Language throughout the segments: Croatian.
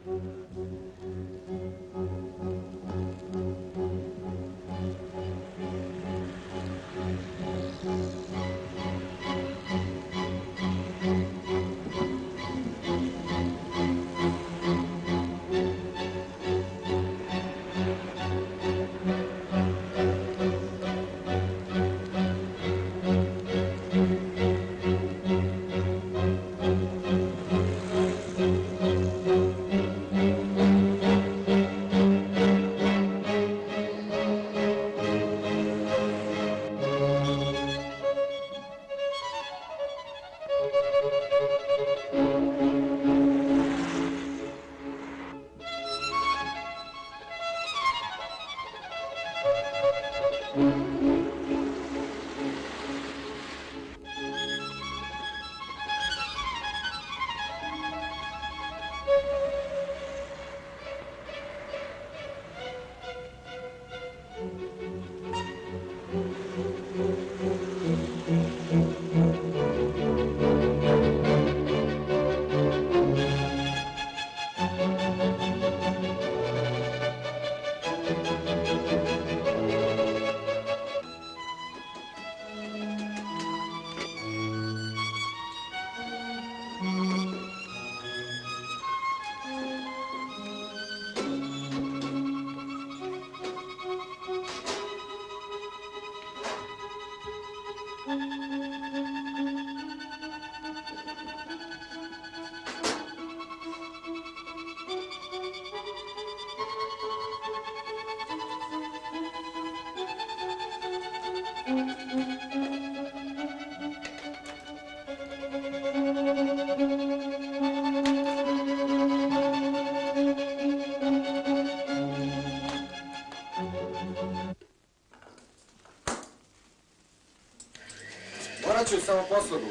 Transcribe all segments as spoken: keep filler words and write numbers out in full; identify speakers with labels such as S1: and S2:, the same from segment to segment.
S1: Morat ću samo poslugu.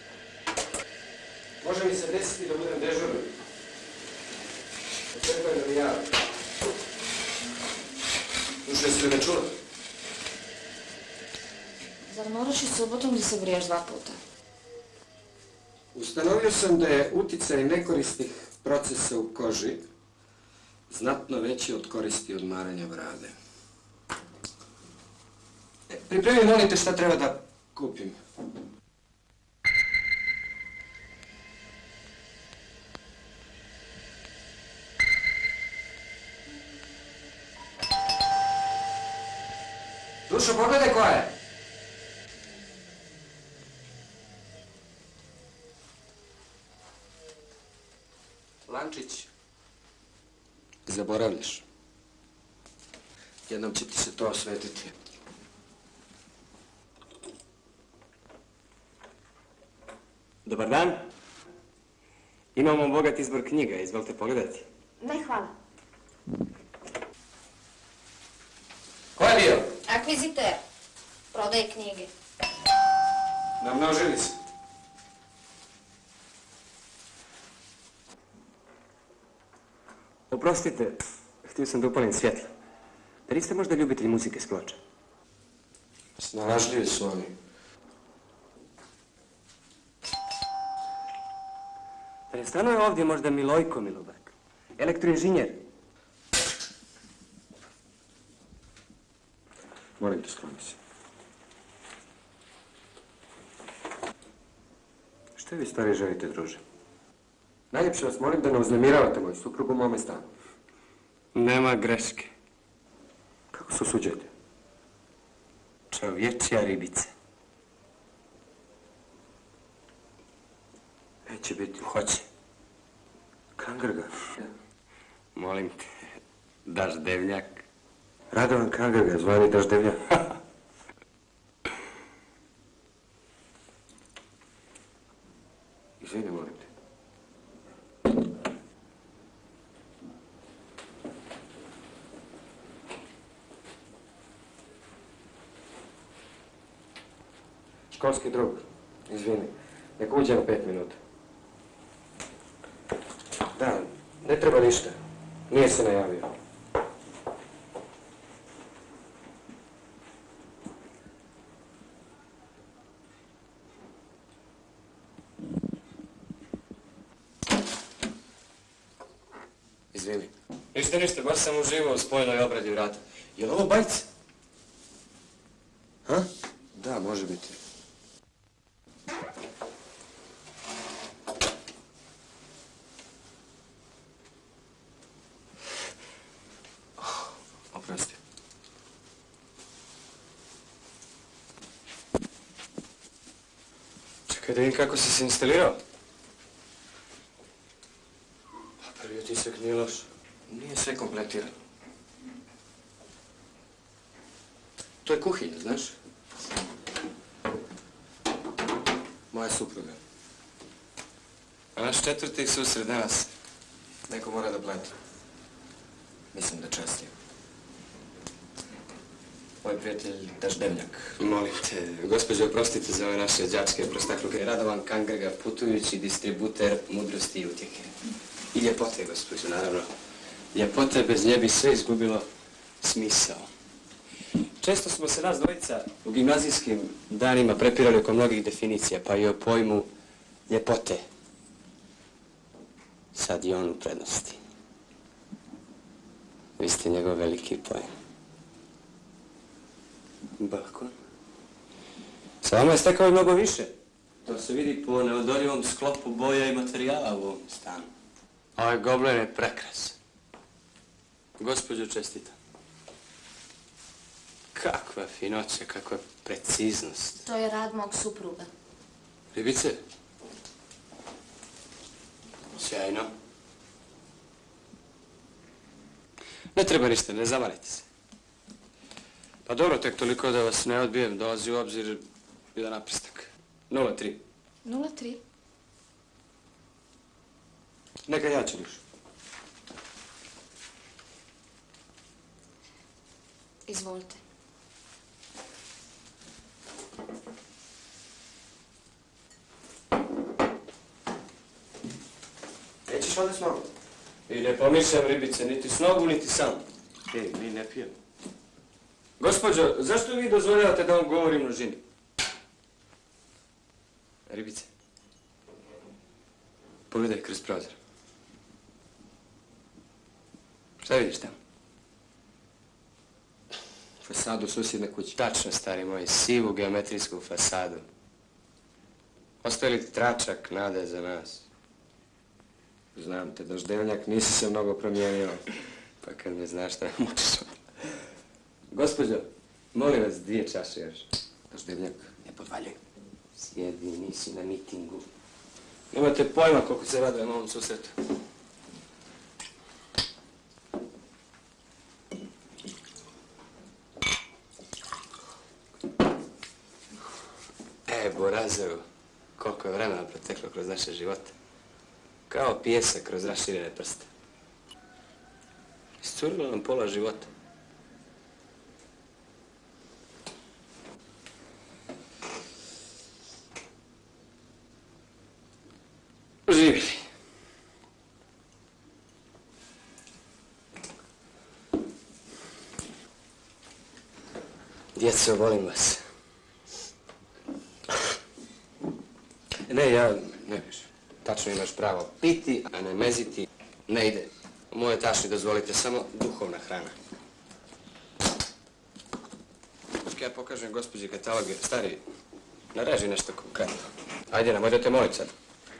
S1: Može mi se desiti da budem dežurni. Očekujem da mi javi. Slušaj, si li me čula?
S2: Zar moraš i subotom da se briješ dva puta?
S1: Ustanovio sam da je uticaj nekoristnih procesa u koži znatno veći od koristi odmaranja brade. E, pripremi, molim te, šta treba da kupim. Dušo, pogledaj koja je. Lančić, zaboravljaš. Jednom će ti se to osvetiti.
S3: Dobar dan. Imamo bogat izbor knjiga, izvolite pogledati.
S2: Ne, hvala.
S1: Ko je bio?
S2: Akviziter. Prodaje knjige.
S1: Namnožili se.
S3: Oprostite, htio sam da upalim svjetlo. Da li ste možda ljubitelji muzike s ploča?
S1: Snalažljivi su oni.
S3: Da li stanuje ovdje možda Milojko Milobrk? Elektroinženjer?
S1: Molim te, skloni se. Što vi stari želite, druže? Najljepše vas molim da ne uznemiravate moju suprugu u mome stanu.
S3: Nema greške.
S1: Kako se usuđujete?
S3: Čovječja ribica.
S1: Neće biti.
S3: Hoće.
S1: Kangrga.
S3: Molim te, daš devnjak.
S1: Radovan Kangrga, zvani Daždevnjak. Izvini, molim te. Školski drug, izvini, nek uđe na pet minuta. Da, ne treba ništa, nije se najavio.
S3: Izvini. Ništa, ništa, baš sam uživao u spojenoj obradi vrata. Je li ovo bajce? Ha?
S1: Da, može biti.
S3: Oprosti. Čekaj da vidim kako si se instalirao. Pa prvi otisak nije loš.
S1: Nije sve kompletirano. To je kuhinja, znaš? Moja supruga.
S3: A naš četvrti susret danas.
S1: Neko mora da plati. Mislim da častim. Moj prijatelj Daždevnjak.
S3: Molim te, gospođo, oprostite za ove naše đačke prostakluke. Radovan Kangrga, putujući distributer mudrosti i utjehe. I ljepote, gospođo, naravno. Ljepote, bez nje bi sve izgubilo smisao. Često smo se nas dvojica u gimnazijskim danima prepirali oko mnogih definicija, pa i o pojmu ljepote. Sad je on u prednosti. Vi ste njegov veliki pojem. Balkon. Sa vama je stekao i mnogo više. To se vidi po neodoljivom sklopu boja i materijala u ovom stanu. Ovaj goblen je prekrasan. Gospođo, čestitam. Kakva finoća, kakva preciznost.
S2: To je rad mog supruga.
S3: Ribice? Sjajno. Ne treba ništa, ne zamarite se. Pa dobro, tek toliko da vas ne odbijem, dolazi u obzir jedan naprstak. nula tri.
S2: nula tri.
S3: Neka ja ću dušu.
S2: Izvolite.
S1: Nećeš ovdje s nogu?
S3: I ne pomišljam, ribice, niti s nogu, niti sam. Ej, mi ne pijemo. Gospođo, zašto vi dozvoljavate da vam govori množini? Ribice, pogledaj kroz prozor. Šta vidiš tamo?
S1: Fasadu susjedne kuće.
S3: Tačno, stari moj, sivu geometrijsku fasadu. Ostaje li tračak nade za nas?
S1: Znam te, Daždevnjak, nisi se mnogo promijenio.
S3: Pa kad me znaš šta me mučiš. Gospođo, molim vas dvije čaše još.
S1: Daždevnjak, ne podvaljuj.
S3: Sjedi, nisi na mitingu. Nemate pojma koliko se radujem ovom susretu. E, Borazeru, koliko je vremena proteklo kroz naše živote. Kao pijesak kroz raširene prste. Iscurilo nam pola života. Živjeli. Djeco, volim vas. Ne, ja ne biš. Tačno imaš pravo piti, a ne meziti. Ne ide. U moje tašni dozvolite samo duhovna hrana. Ja pokažem gospođi kataloge. Stari, nareži nešto konkretno. Ajde, nemoj da te molit sad.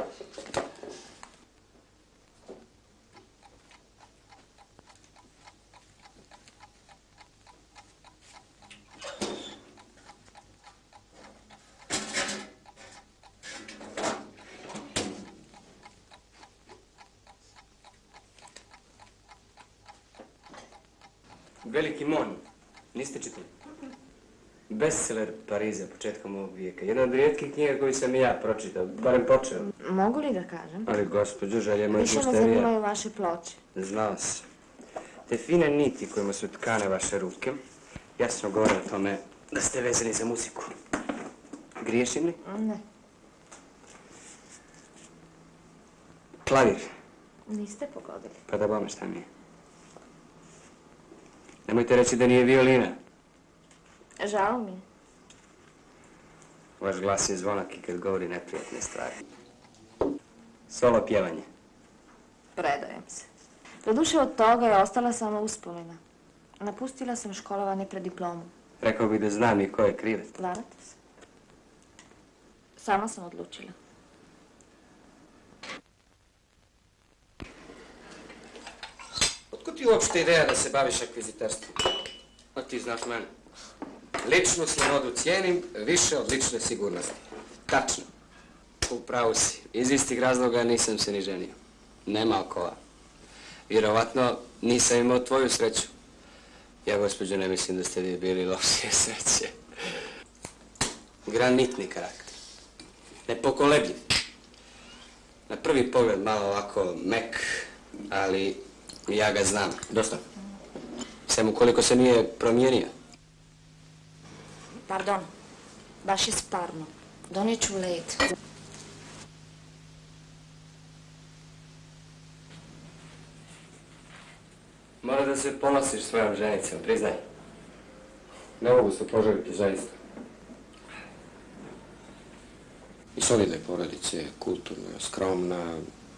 S3: Veliki Mon. Niste čitali? Bestseller Pariza početkom ovog vijeka. Jedna od rijetkih knjiga koju sam i ja pročitao, barem počeo.
S2: Mogu li da kažem?
S3: Ali gospođo, želje moje
S2: Više me
S3: mušterija.
S2: zanimaju vaše ploče.
S3: Znao sam. Te fine niti kojima su tkane vaše ruke, jasno govore o tome da ste vezani za muziku. Griješim li?
S2: Ne,
S3: Klavir.
S2: niste pogodili.
S3: Pa da bome šta mi je. Nemojte reći da nije violina.
S2: Žao mi je.
S3: Vaš glas je zvonak i kad govori neprijatne stvari. Solo pjevanje.
S2: Predajem se. Doduše od toga je ostala samo uspomena. Napustila sam školovanje pred diplomom.
S3: Rekao bih da znam i ko je krivac.
S2: Varate se. Sama sam odlučila.
S1: Otkud ti uopšte ideja da se baviš akvizitarstvom?
S3: A ti znaš mene.
S1: Ličnu slobodu cijenim više od lične sigurnosti.
S3: Tačno. Upravo si. Iz istih razloga nisam se ni ženio. Nema okova. Vjerovatno nisam imao tvoju sreću. Ja, gospođo, ne mislim da ste vi bili lošije sreće. Granitni karakter. Nepokolebljiv. Na prvi pogled malo ovako mek, ali ja ga znam. Dosta. Sem ukoliko se nije promijenio.
S2: Pardon, baš je sparno. Donijet ću led.
S3: Mora da se ponosiš svojom ženicom, priznaj.
S1: Ne mogu se poželiti zaista. I solidne porodice, kulturna, skromna,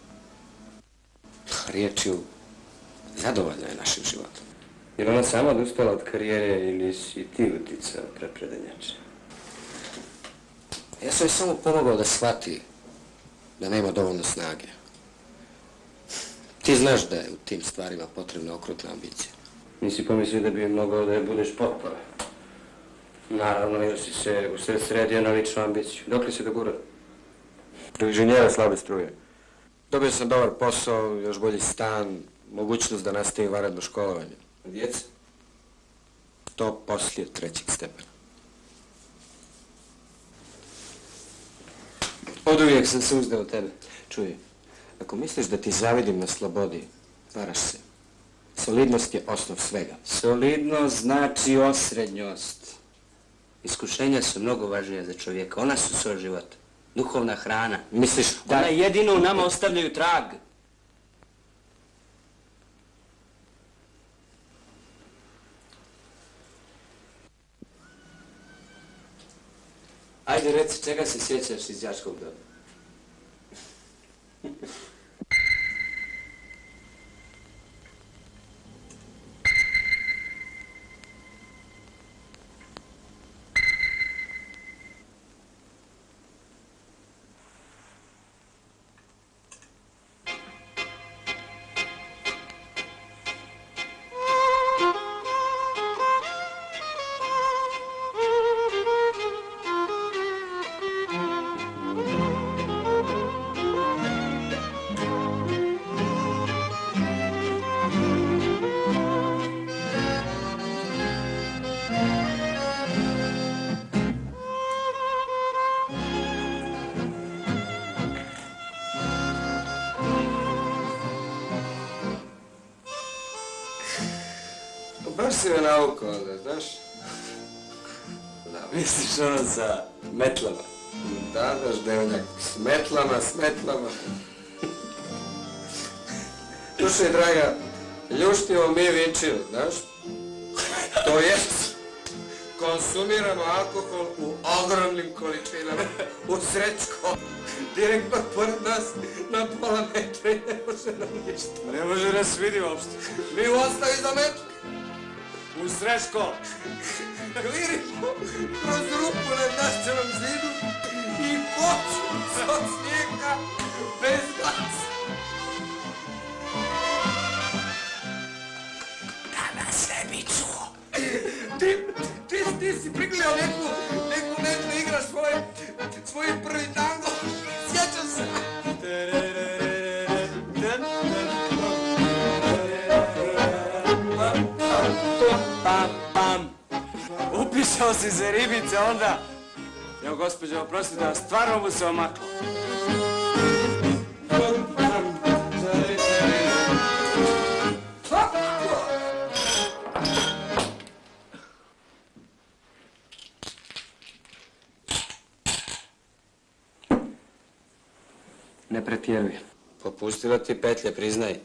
S1: riječju, zadovoljna je našim životom.
S3: Je li ona sama odustala od karijere ili si ti uticao prepredenjače?
S1: Ja sam joj samo pomogao da shvati da nema dovoljno snage. Ti znaš da je u tim stvarima potrebna okrutna ambicija.
S3: Nisi pomislio da bi mogao da je budeš potpora? Naravno, jer si se usred sredio na ličnu ambiciju. Dok li si dogurao?
S1: Do inženjera slabe struje. Dobio sam dobar posao, još bolji stan, mogućnost da nastavim vanredno školovanje.
S3: A djeca?
S1: To poslije trećeg stepena.
S3: Od uvijek sam se uzdao tebe.
S1: Čuj, ako misliš da ti zavidim na slobodi, varaš se. Solidnost je osnov svega.
S3: Solidnost znači osrednjost. Iskušenja su mnogo važnija za čovjeka. Ona su svoj život. Duhovna hrana.
S1: Misliš da...
S3: Ona jedino u nama ostavljaju trag. Ajde, reci, čega se sjećaš iz đačkog doba?
S1: Baš si me naukao onda, znaš?
S3: Da, misliš ono sa metlama?
S1: Da, daš devojak, s metlama, s metlama. Slušaj, draga, ljuštimo mi vinčinu, znaš? To jest, konsumiramo alkohol u ogromnim količinama, u Srećko. Direktno pored nas, na pola metra i ne može nam ništa.
S3: Ne može nas vidi uopšte.
S1: Mi u ostavi za metru.
S3: U Srečko!
S1: Glirimo kroz rupu na daščevom zidu i počnu se od snijega bez glasa. Da nas ne bi čuo. Ti, ti, ti si prigledao neku, neku neku igraš svoj, svoj prvi tango. Sjećam se.
S3: Pam, pam. Upisao si za ribice onda. Evo, gospođo, oprostite, a stvarno mu se omaklo. Ne pretjeruj.
S1: Popustila ti petlje, priznaj.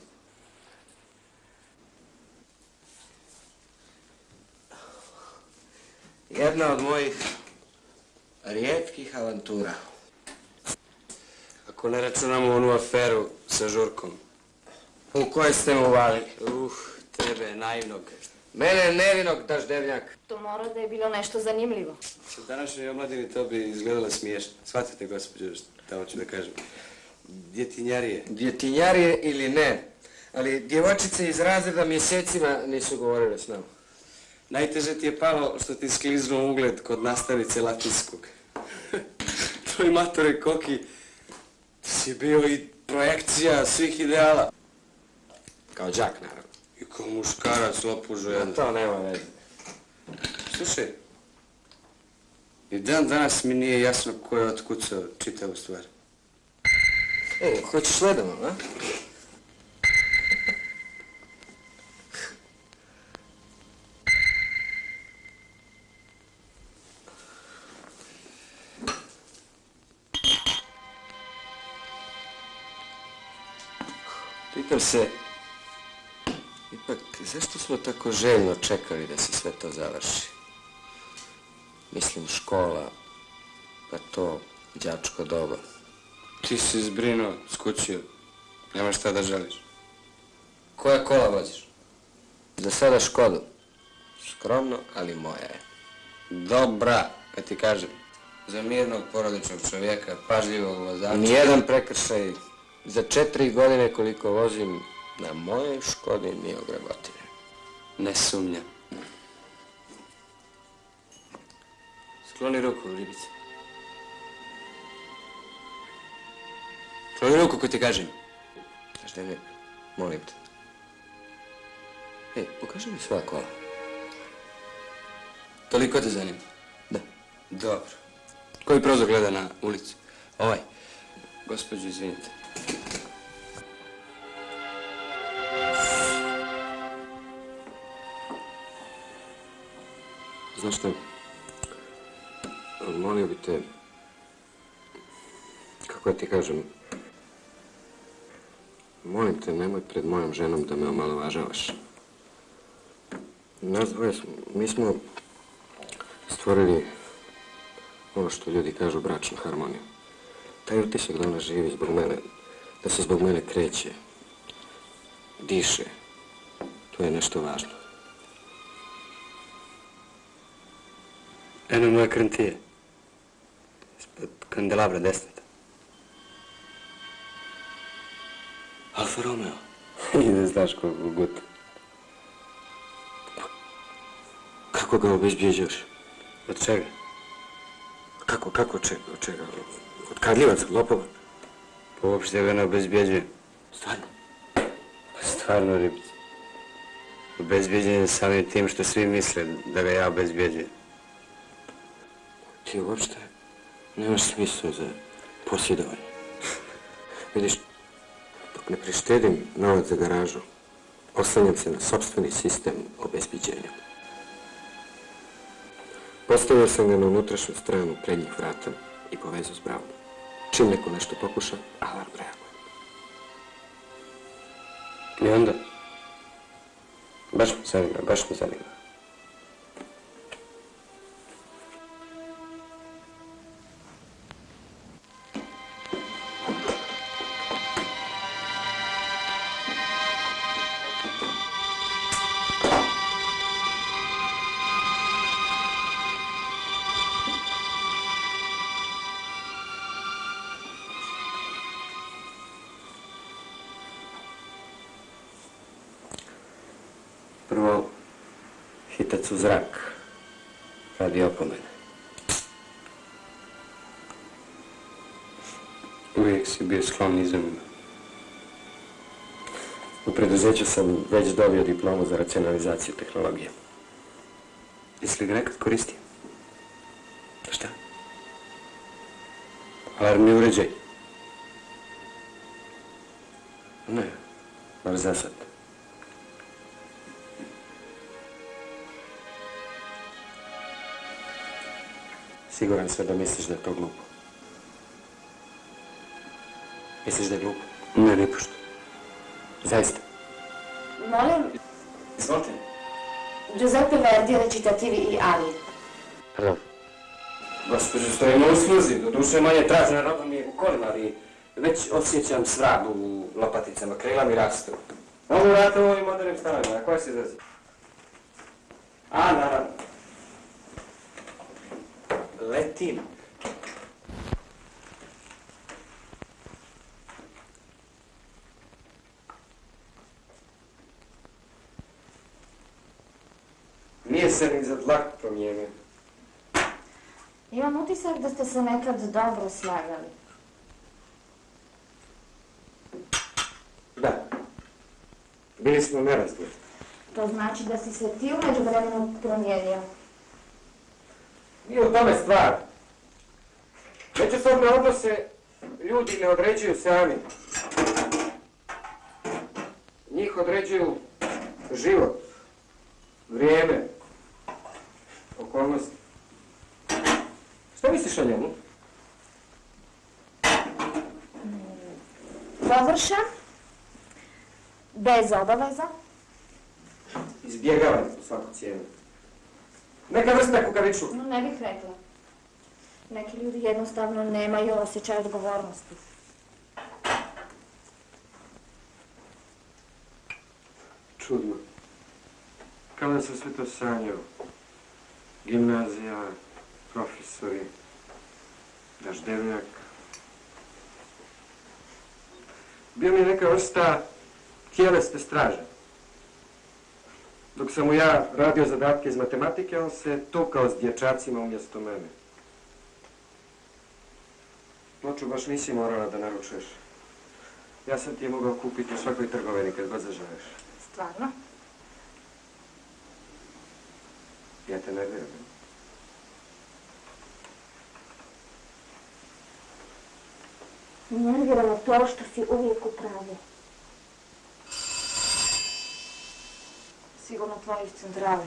S1: Jedna od mojih rijetkih avantura.
S3: Ako ne računamo onu aferu sa Žurkom.
S1: U koje ste mu uvali?
S3: Uh, tebe, naivnog.
S1: Mene nevinog, daždevnjak.
S2: To mora da je bilo nešto zanimljivo.
S3: U današnjoj omladini to bi izgledalo smiješno. Shvatite, gospođo, šta hoću da kažem. Djetinjarije.
S1: Djetinjarije ili ne, ali djevojčice iz razreda mjesecima nisu govorile s nama.
S3: Najteže ti je palo što ti skliznuo ugled kod nastavice latinskog. Tvoj matore Koki, ti si bio i projekcija svih ideala.
S1: Kao đak, naravno.
S3: I kao muškarac lopužo
S1: No,
S3: jedan.
S1: to nema veze.
S3: Slušaj, i dan danas mi nije jasno ko je otkucao čitavu stvar.
S1: E, hoćeš ledamo, a? Pitam se, ipak, zašto smo tako željno čekali da se sve to završi? Mislim, škola, pa to, đačko doba.
S3: Ti si zbrinuo, skućio. Nemaš šta da želiš.
S1: Koja kola voziš? Za sada Škodu. Skromno, ali moja je.
S3: Dobra, kad ti kažem. Za mirnog porodičnog čovjeka, pažljivog vozača.
S1: Nijedan prekršaj. Za četiri godine koliko vozim, na mojoj Škodi nije ogrebotine.
S3: Ne sumnjam. Skloni ruku, ribice. Skloni ruku, ko ti kažem.
S1: Znaš da ne, molim te. Ej, pokaži mi svoja kola.
S3: Toliko te zanima?
S1: Da.
S3: Dobro. Koji prozor gleda na ulicu? Ovaj. Gospođo, izvinite.
S1: Znaš što, molio bi te, kako ja ti kažem, molim te, nemoj pred mojom ženom da me omalovažavaš. Nas dvoje, mi smo stvorili ono što ljudi kažu bračnu harmoniju. Taj utisak da ona živi zbog mene, da se zbog mene kreće, diše, to je nešto važno.
S3: Eno moje krantije. Ispod kandelabra desnata. Alfa Romeo. I ne znaš koliko guta.
S1: Kako ga obezbjeđaš?
S3: Od čega?
S1: Kako, kako, od čega, od čega? Od kradljivaca, lopova?
S3: Pa uopšte ga ne obezbjeđujem.
S1: Stvarno?
S3: Stvarno, ribice. Obezbjeđen je samim tim što svi misle da ga ja obezbjeđujem.
S1: Ti uopšte nemaš smisla za posjedovanje. Vidiš, dok ne prištedim novac za garažu, oslanjam se na sopstveni sistem obezbjeđenja. Postavio sam ga na unutrašnju stranu prednjih vrata i povezao s bravom. Čim neko nešto pokuša, alarm reaguje.
S3: I onda? Baš me zanima, baš me zanima.
S1: Prvo, hitac u zrak, radi opomene.
S3: Uvijek si bio sklon izumima.
S1: U preduzeću sam već dobio diplomu za racionalizaciju tehnologije.
S3: Jesi li ga nekad koristio?
S1: Šta?
S3: Alarmni uređaj.
S1: Ne, bar za sad. Siguran sam da misliš da je to glupo. Misliš da je glupo?
S3: Ne, nipošto.
S1: Zaista.
S2: Molim,
S3: Izvolite.
S2: Giuseppe Verdi, recitativi i ali.
S1: Pardon.
S3: Gospođo, stojimo u sluzi. Do duše manje tražna roba mi je u kolima, ali već osjećam svrab u lopaticama. Krila mi rastu. Ovo vrate u ovim modernim stanovima, a koja se izrazi? A, naravno. Letim. Nije se ni za dlak promijenio.
S2: Imam utisak da ste se nekad dobro slagali.
S3: Da. Bili smo nerazgovor.
S2: To znači da si se ti umeđu vremenu promijenio.
S3: Nije u tome stvar. Međusobne odnose ljudi ne određuju sami. Njih određuju život, vrijeme, okolnosti. Šta misliš o njemu?
S2: Površan, bez obaveza.
S3: Izbjegavanje po svaku cijenu. Neka vrsta kukavičluka.
S2: No, ne bih rekla. Neki ljudi jednostavno nemaju osjećaj odgovornosti.
S3: Čudno. Kao da sam sve to sanjao. Gimnazija, profesori, daždevnjak. Bio mi je neka vrsta tjelesne straže. Dok sam mu ja radio zadatke iz matematike, on se tukao s dječacima umjesto mene. Noću baš nisi morala da naručuješ. Ja sam ti je mogao kupiti u svakoj trgovini kad god zaželiš.
S2: Stvarno?
S3: Ja te ne vjerujem.
S2: Nerviralo to što si uvijek u pravu. Sigurno tvoji iz centrale.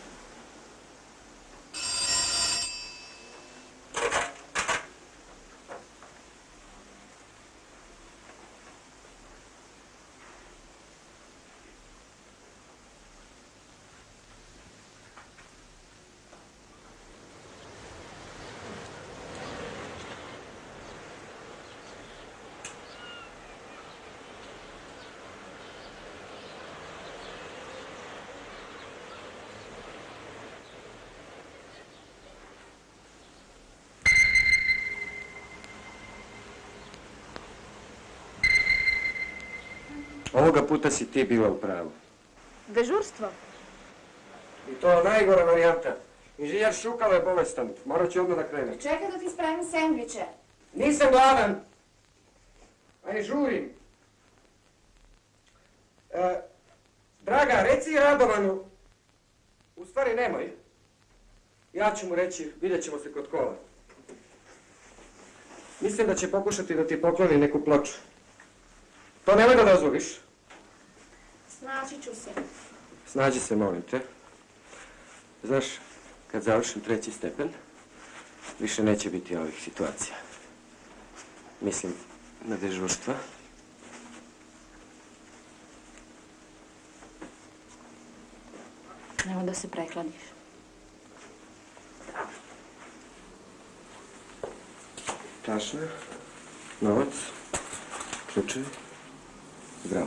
S3: Ovoga puta si ti bila u pravu.
S2: Dežurstvo?
S3: I to najgora varijanta. Inženjer Šukalo je bolestan. Morat ću odmah da krenem.
S2: Čekaj da ti spremim sendviče.
S3: Nisam gladan. A i žurim. E, draga, reci Radovanu. U stvari nemoj. Ja ću mu reći, vidjet ćemo se kod kola. Mislim da će pokušati da ti pokloni neku ploču. To nemoj da dozvoliš.
S2: Snaći ću se.
S3: Snađi se, molim te. Znaš, kad završim treći stepen, više neće biti ovih situacija. Mislim na dežurstva.
S2: Nemoj da se prekladiš.
S3: Tašna, novac, ključevi, zdravo.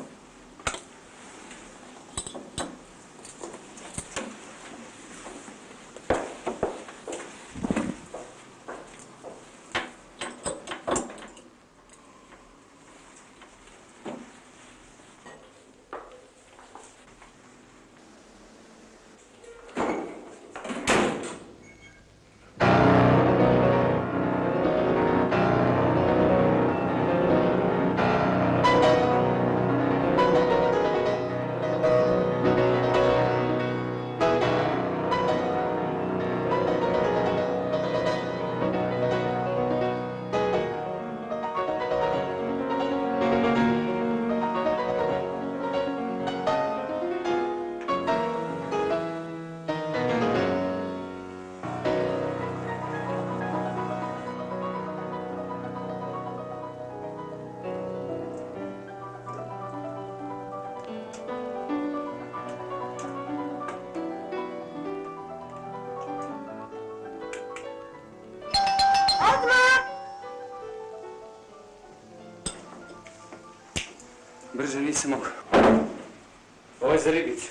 S3: Brže nisam mogao. je za ribicu.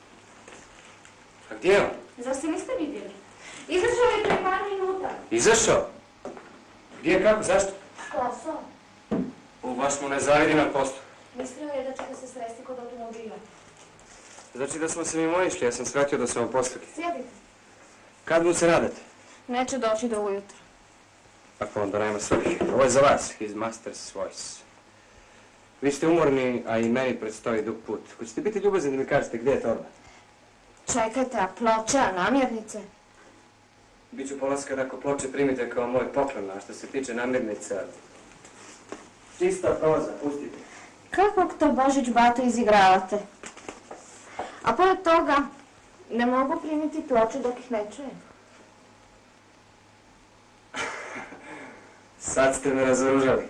S3: A gdje je on?
S2: Zar se niste vidjeli? Izašao je pre par minuta.
S3: Izašao? Gdje, kako, zašto?
S2: S kosom.
S3: U, baš mu ne zaviri na poslu.
S2: Mislio je da ćete se sresti kod automobila.
S3: Znači da smo se mimo išli, ja sam shvatio da su vam poslali.
S2: Sjedite.
S3: Kad mu se nadate?
S2: Neće doći do ujutro.
S3: Pa onda nema svrhe. Ovo je za vas, his master's voice. Vi ste umorni, a i meni predstoji dug put. Hoćete biti ljubazni da mi kažete gdje je torba?
S2: Čekajte, a ploče, a namjernice?
S3: Biću polaska da ako ploče primite kao moj poklon, a što se tiče namirnica... Čista proza, pustite.
S2: Kakvog to Božić bato izigravate? A pored toga, ne mogu primiti ploče dok ih ne čujem.
S3: Sad ste me razoružali.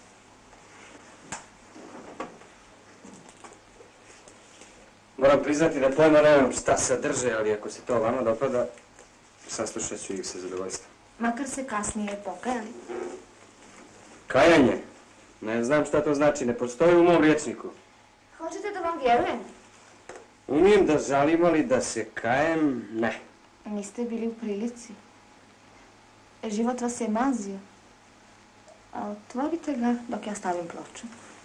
S3: Moram priznati da pojma nemam šta sadrže, ali ako se to vama dopada, saslušat ću ih sa zadovoljstvom.
S2: Makar se kasnije pokajali.
S3: Kajanje? Ne znam šta to znači, ne postoji u mom rječniku.
S2: Hoćete da vam vjerujem?
S3: Umijem da žalim, ali da se kajem, ne.
S2: Niste bili u prilici. Život vas je mazio. A otvorite ga dok ja stavim ploču.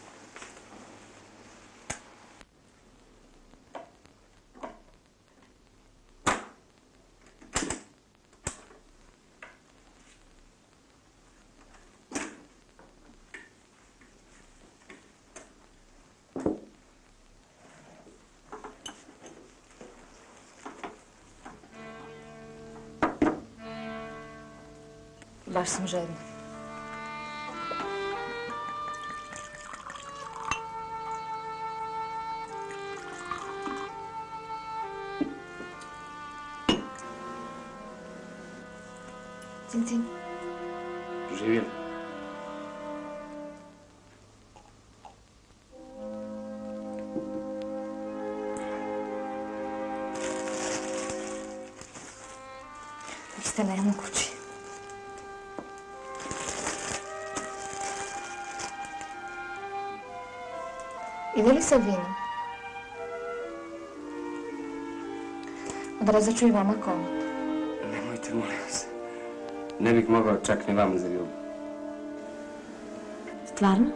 S2: Baš sam žedna. Cin, cin.
S3: Živjeli.
S2: Vi ste nemogući. Ide li sa vinom? Odrezat ću i vama komot.
S3: Nemojte, molim vas. Ne bih mogao čak ni vama za ljubav.
S2: Stvarno?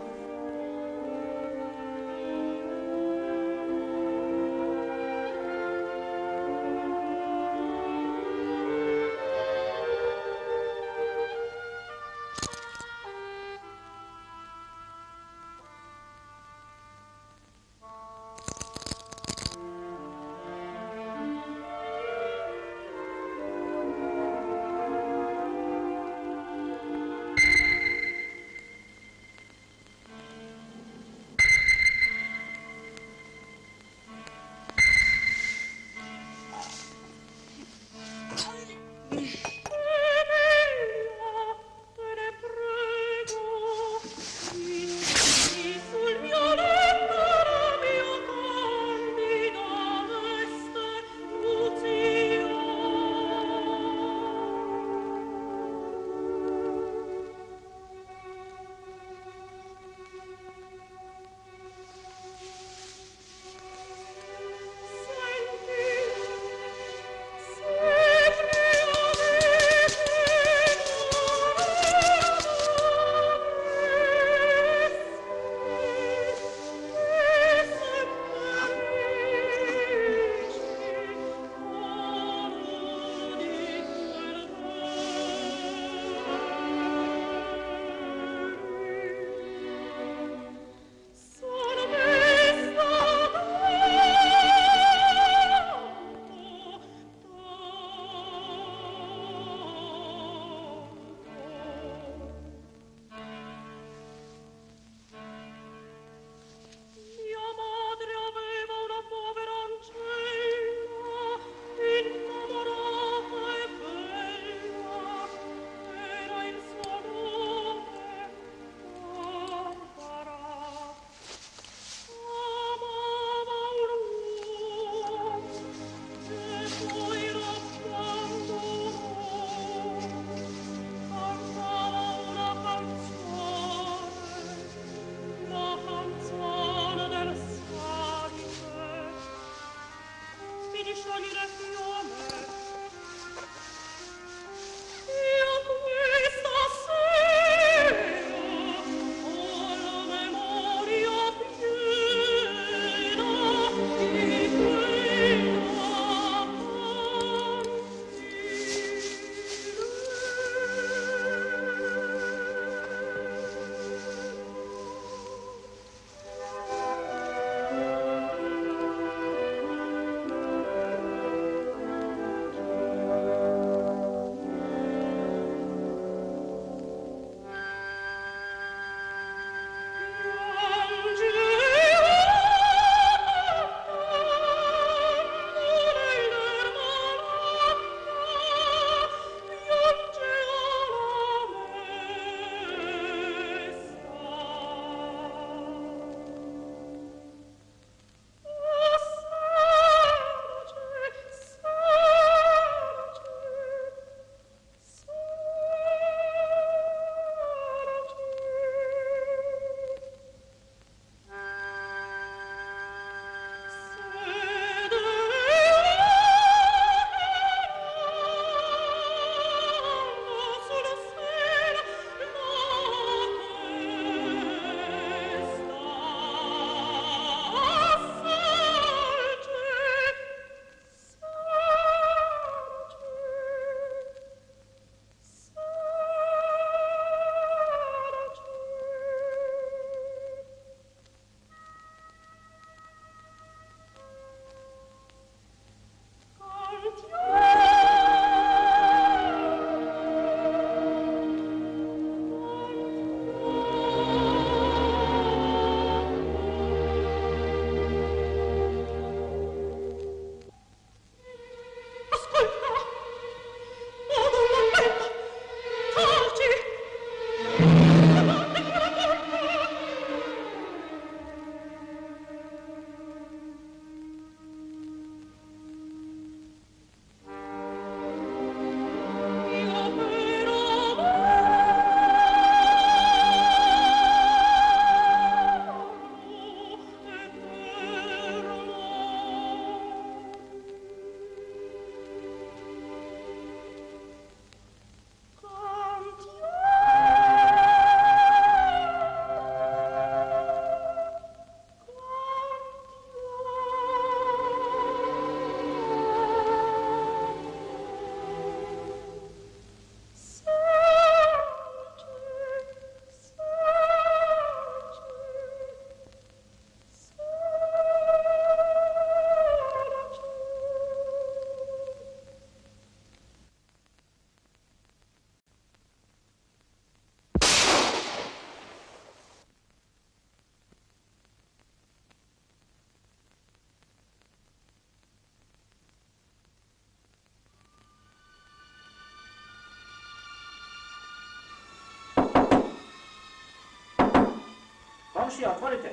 S4: Komšija, otvorite!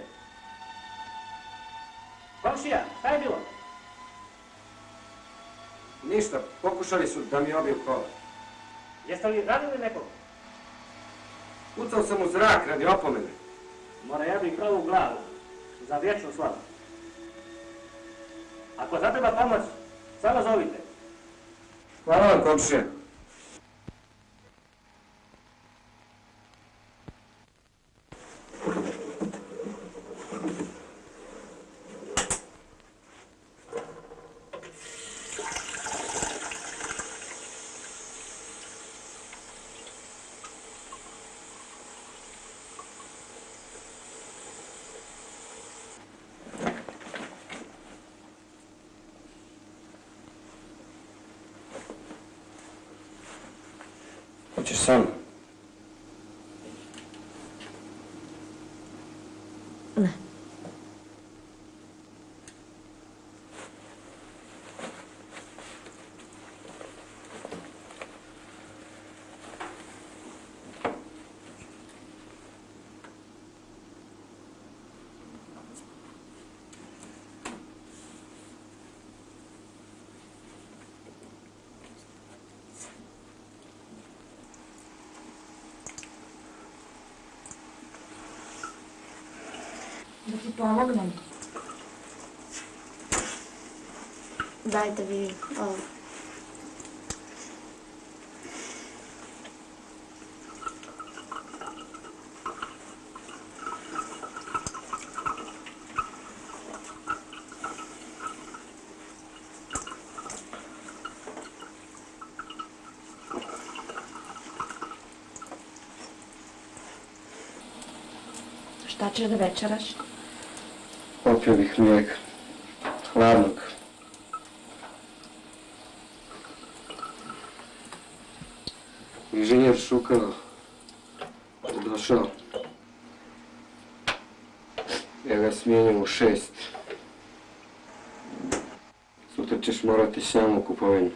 S4: Komšija, šta je bilo?
S1: Ništa, pokušali su da mi obiju kola.
S4: Jeste li radili nekog?
S1: Pucao sam u zrak radi opomene.
S4: Mora ja bih kravu u glavu, za vječnu slavu. Ako zatreba pomoć, samo zovite.
S1: Hvala vam, komšija. Hoćeš sam?
S2: Ne. Da ti pomognem. Dajte vi ovo. Šta ćeš da večeraš?
S1: Popio bih mlijeka. Hladnog. Inženjer Šukalo je došao. Ja ga smijenjam u šest. Sutra ćeš morati sam u kupovinu.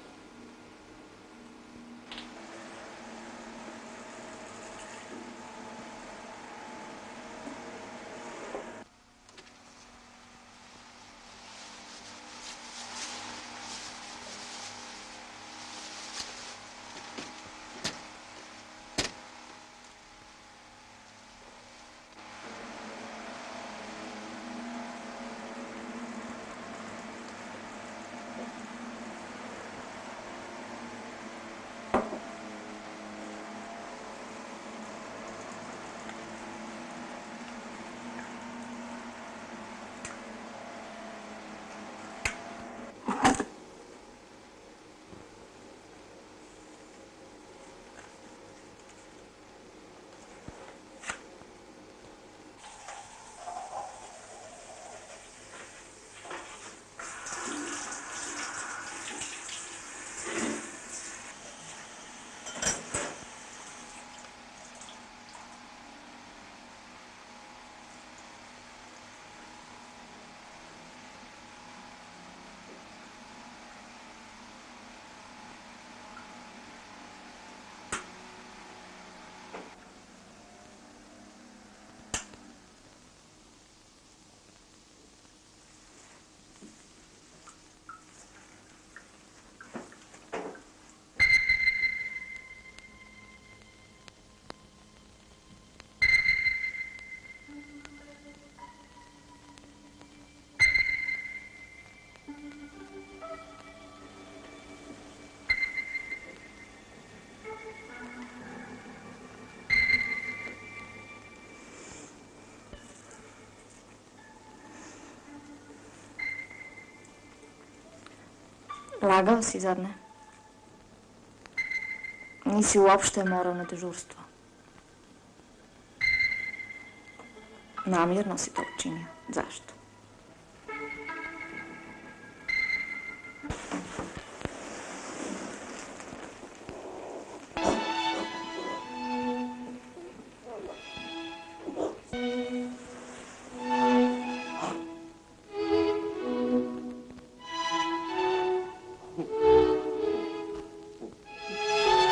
S2: Lagao si, zar ne? Nisi uopšte morao na dežurstvo. Namjerno si to učinio. Zašto?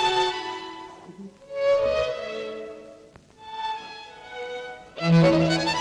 S1: Thank you.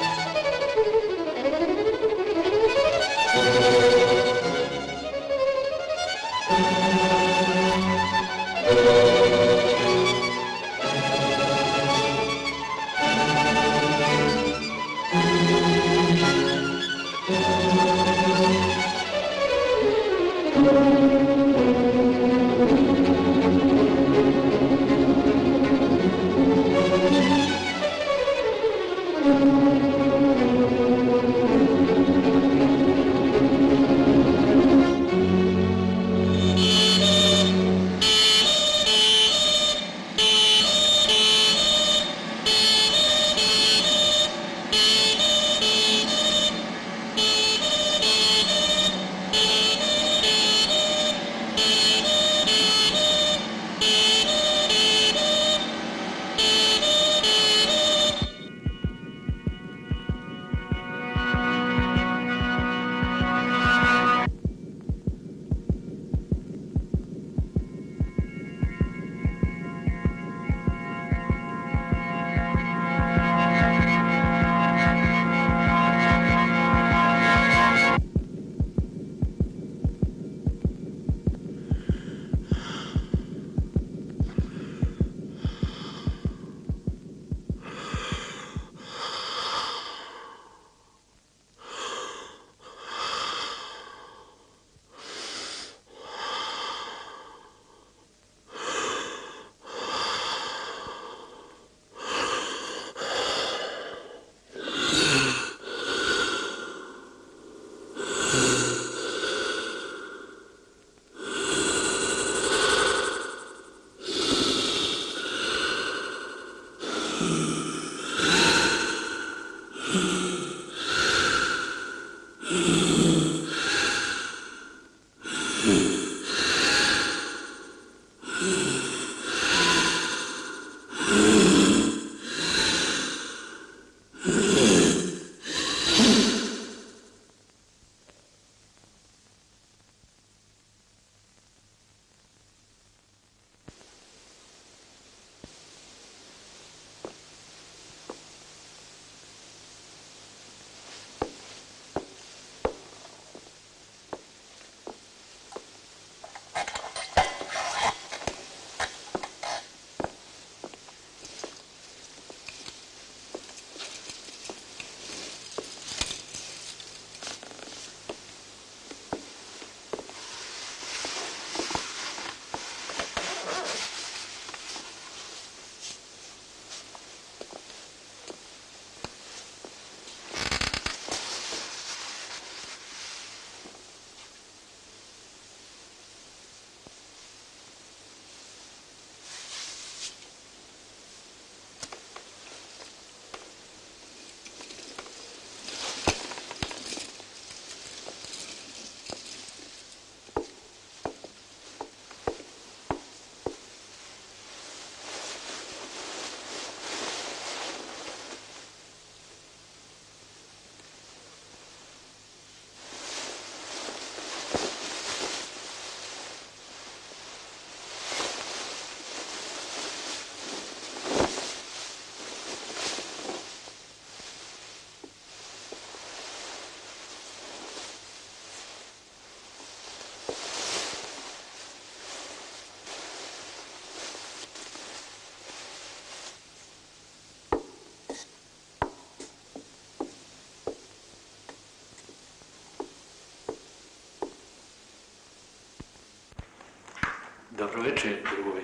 S5: Dobro večer, drugovi.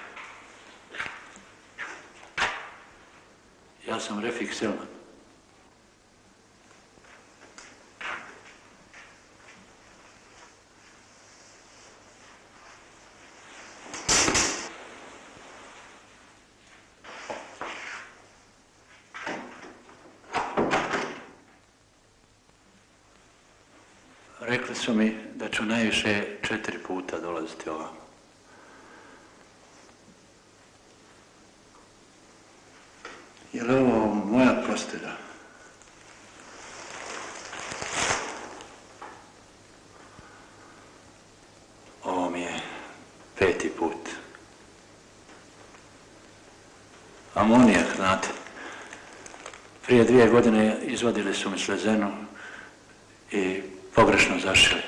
S5: Ja sam Refik Selman. Rekli su mi da ću najviše četiri puta dolaziti ovamo. Je li ovo moja postelja? Ovo mi je peti put. Amonijak, znate. Prije dvije godine izvadili su mi slezenu i pogrešno zašili.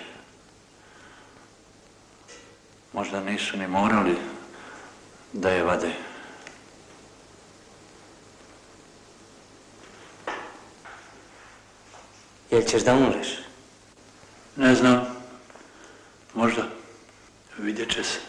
S5: Možda nisu ni morali da je vade.
S6: Jel ćeš da umreš?
S5: Ne znam. Možda. Vidjet će se.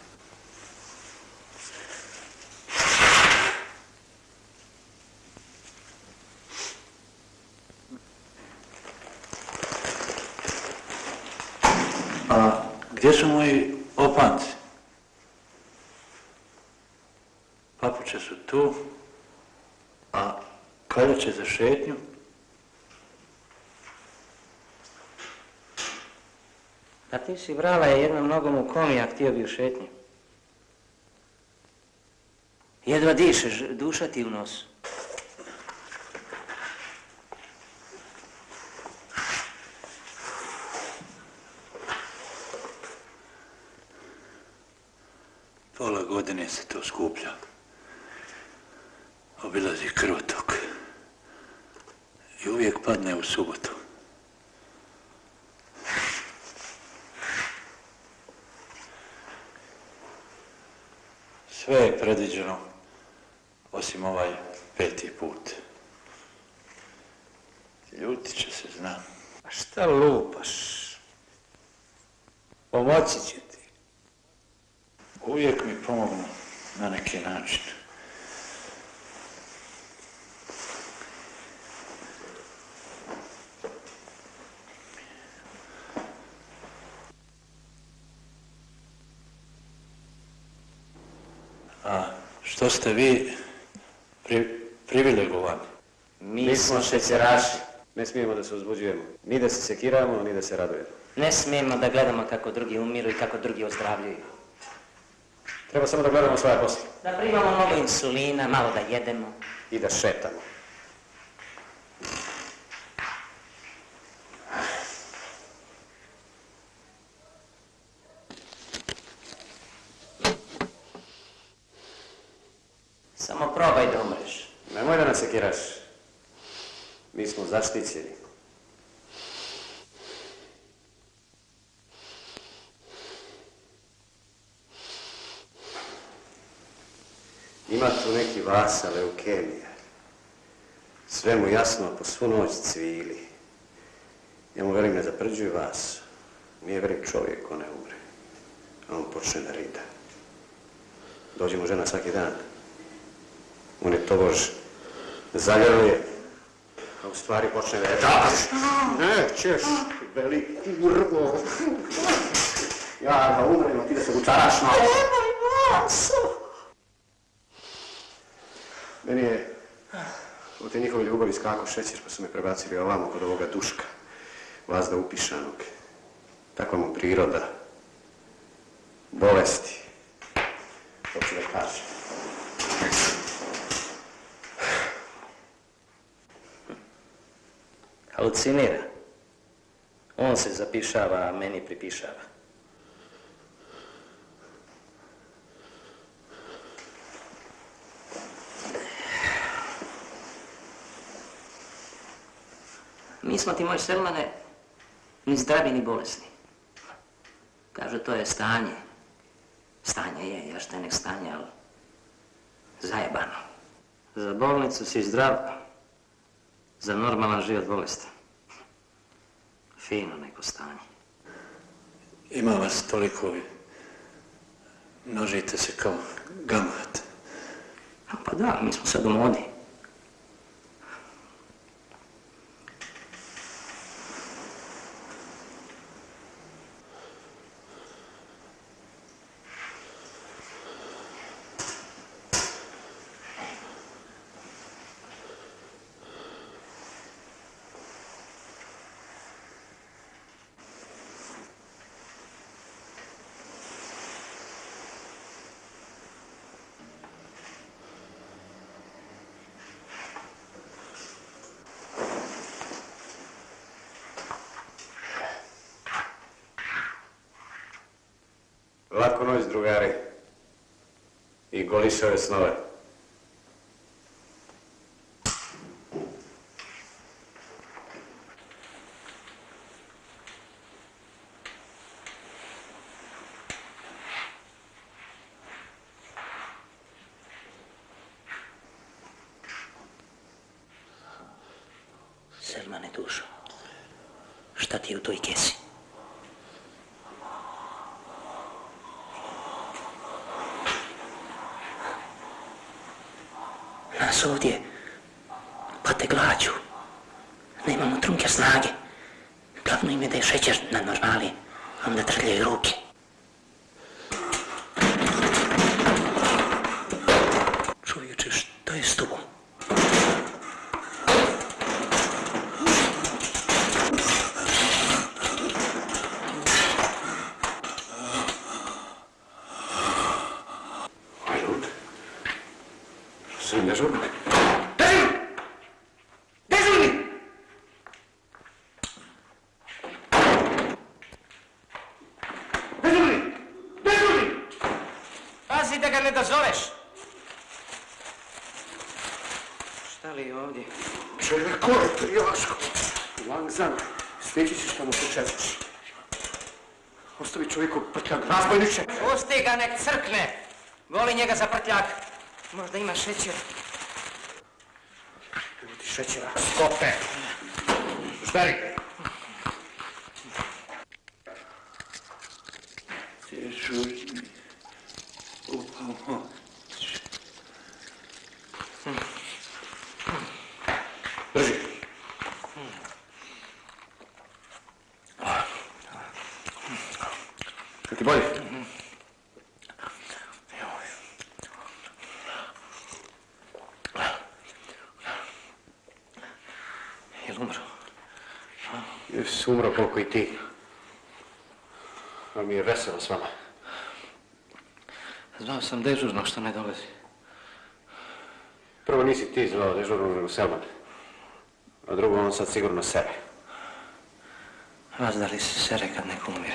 S5: A gdje su moji opanci? Papuče su tu, a kaljače za šetnju?
S6: Pa ti si vrala je jednom nogom u komi, a htio bi u šetnju. Jedva dišeš, duša ti u nosu.
S5: Pola godine se to skuplja. Obilazi krvotok. I uvijek padne u subotu. Sve je predviđeno, osim ovaj peti put. Ljutit će se, znam.
S6: A šta lupaš? Pomoći će ti.
S5: Uvijek mi pomognu na neki način. A što ste vi pri, privilegovani?
S6: Mi, Mi smo šećeraši.
S3: Ne smijemo da se uzbuđujemo. Ni da se sekiramo, ni da se radujemo.
S6: Ne smijemo da gledamo kako drugi umiru i kako drugi ozdravljuju.
S3: Treba samo da gledamo svoje posle.
S6: Da primamo mnogo insulina, malo da jedemo.
S3: I da šetamo.
S6: Samo probaj da umreš.
S3: Nemoj da nas sekiraš. Mi smo zaštićeni. Ima tu neki Vasa leukemija. Sve mu jasno, po svu noć cvili. Ja mu velim, ne zaprđuj vas. Nije velik čovjek ko ne umre. A on počne da rida. Dođe mu žena svaki dan. On je tobož zaljevuje. A u stvari počne da je daš. Nećeš, velik kurvo. Ja da umrem, a ti da se učaraš malo.
S2: Nemoj, Vaso!
S3: Meni je u te njihove ljubavi skako šećer, pa su me prebacili ovamo kod ovoga Duška, vazda upišanog. Takva mu priroda, bolesti, to ću da kažem.
S6: Halucinira. On se zapišava, a meni pripišava. Nismo ti, moj Selmane, ni zdravi, ni bolesni. Kažu, to je stanje. Stanje je, ja šta nek stanje, ali zajebano. Za bolnicu si zdrav, za normalan život bolestan. Fino neko stanje.
S5: Ima vas toliko Množite se kao gamat.
S6: Pa da, mi smo sad u modi.
S3: Laku noć, drugari. I golišave snove.
S6: Selmane dušo, šta ti je u toj kesi? Nas ovdje pate glađu. Nemamo trunke snage. Glavno im je da je šećer na normali, a onda trljaju ruke. Čovječe, što je s tobom?
S3: Dežurni.
S6: Dežurni! Dežurni! Dežurni! Pazi da ga ne dozoveš. Šta li je ovdje?
S1: Čovjek, ko je prijaško? Langzan, sveći ćeš tamo se čezaš. Ostavi čovjeku prtljak, razbojniče.
S6: Pusti ga, nek crkne. Voli njega za prtljak. Možda ima šećer.
S1: Evo ti šećera. Skope! Žberi!
S5: Dežurni. U pomoć.
S1: Drži. Što ti bolje?
S6: Jel umro?
S1: Jesi umro koliko i ti. A mi je veselo s vama.
S6: Zvao sam dežurnog što ne dolazi.
S1: Prvo nisi ti zvao dežurnog nego Selman. A drugo on sad sigurno sere.
S6: Vas da li se sere kad neko umire?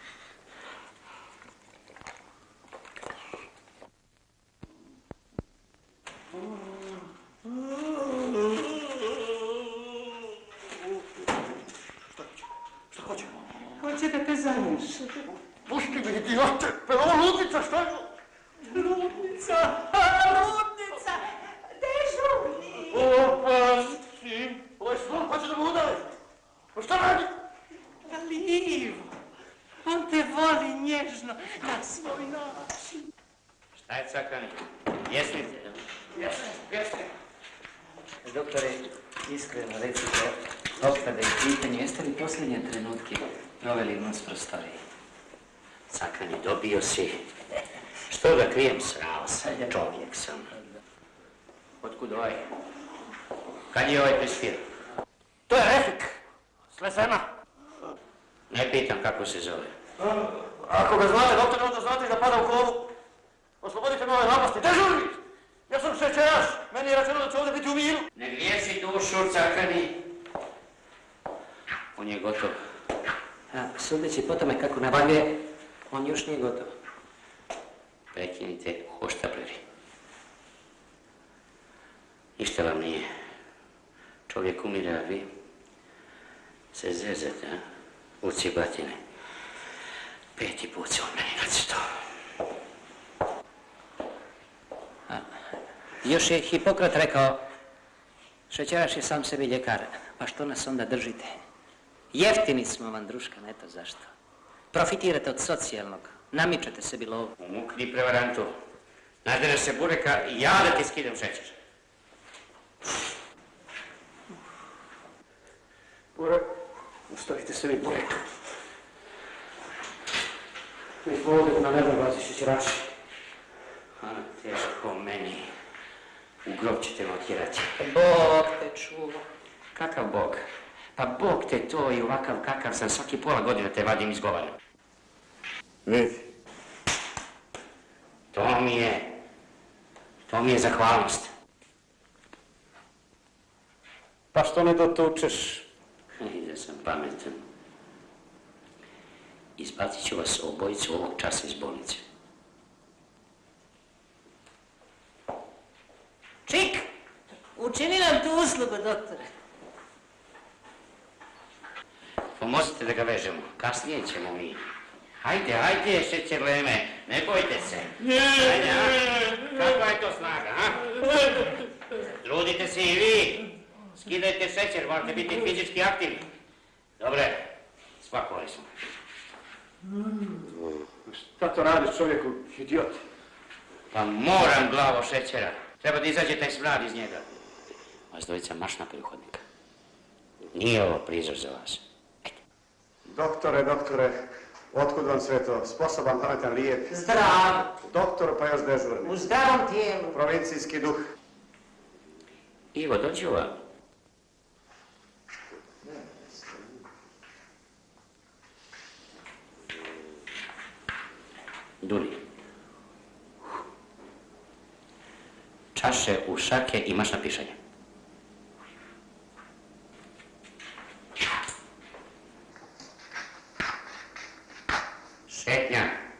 S7: Hoće da te zaniš.
S1: Pušti me, idiote! Pa je ovo ludnica, šta je?
S7: Ludnica! Ludnica! Dežurni!
S1: Opasti! Ovo je slon, hoće da mu udari! Pa šta radi?
S7: Liv! On te voli nježno, na svoj način.
S6: Šta je cakani? Jesnite?
S1: Jesne, jesne.
S6: Doktore, iskreno recite, otpada je pitanje, jeste li posljednje trenutke proveli u nos prostoriji?
S8: Cakani, dobio si. Što da krijem, srao sam, čovjek sam. Otkud ovaj? Kad je ovaj prispio?
S1: To je Refik. Slesena.
S8: Ne pitam kako se zove.
S1: Ako ga znate, doktore, onda znate da pada u kovu. Oslobodite me ove napasti. Dežurni! Ja sam šećeraš. Meni je rečeno da će ovdje biti u miru.
S8: Ne grijesi dušu, Cakani. On je gotov.
S6: A sudeći po tome kako navaljuje, on još nije gotov.
S8: Prekinite hoštapleri. Ništa vam nije. Čovjek umire, a vi se zezete, a? U cibatine. Peti put se on meni nacrtao.
S6: Još je Hipokrat rekao, šećeraš je sam sebi ljekar, pa što nas onda držite? Jeftini smo vam, druška, eto zašto. Profitirate od socijalnog Namičete sebi lovu.
S8: Umukni prevarantu. Nađeš se bureka i ja da ti skidam šećer.
S4: Burek, ustavite se vi burek. Mi ovdje na nebo bazi šećeraši.
S8: A, teško meni. U grob ćete me otjerati.
S6: Bog te čuva.
S8: Kakav Bog? Pa Bog te to i ovakav kakav sam svaki pola godina te vadim iz govana.
S4: Vidi.
S8: To mi je... To mi je zahvalnost.
S4: Pa što ne dotučeš?
S8: I da sam pametan. Izbacit ću vas obojicu ovog časa iz bolnice.
S6: Čik! Učini nam tu uslugu, doktore.
S8: Pomozite da ga vežemo. Kasnije ćemo mi. Hajde, hajde, šećerleme, ne bojte se. Hajde, a? Kakva je to snaga, a? Trudite se i vi. Skidajte šećer, morate biti fizički aktivni. Dobre, spakovali smo.
S4: Šta to radiš čovjeku, idiot?
S8: Pa moram glavo šećera. Treba da izađe taj smrad iz njega. Vas dvojica marš napred u hodnika. Nije ovo prizor za vas. Ajde.
S9: Doktore, doktore, otkud vam sve to? Sposoban, pametan, lijep.
S6: Zdrav!
S9: Doktor, pa još dežurni.
S6: U zdravom tijelu.
S9: Provincijski duh.
S8: Ivo, dođi ovam. Duli. Čaše u šake i maš na pišanje. Šetnja.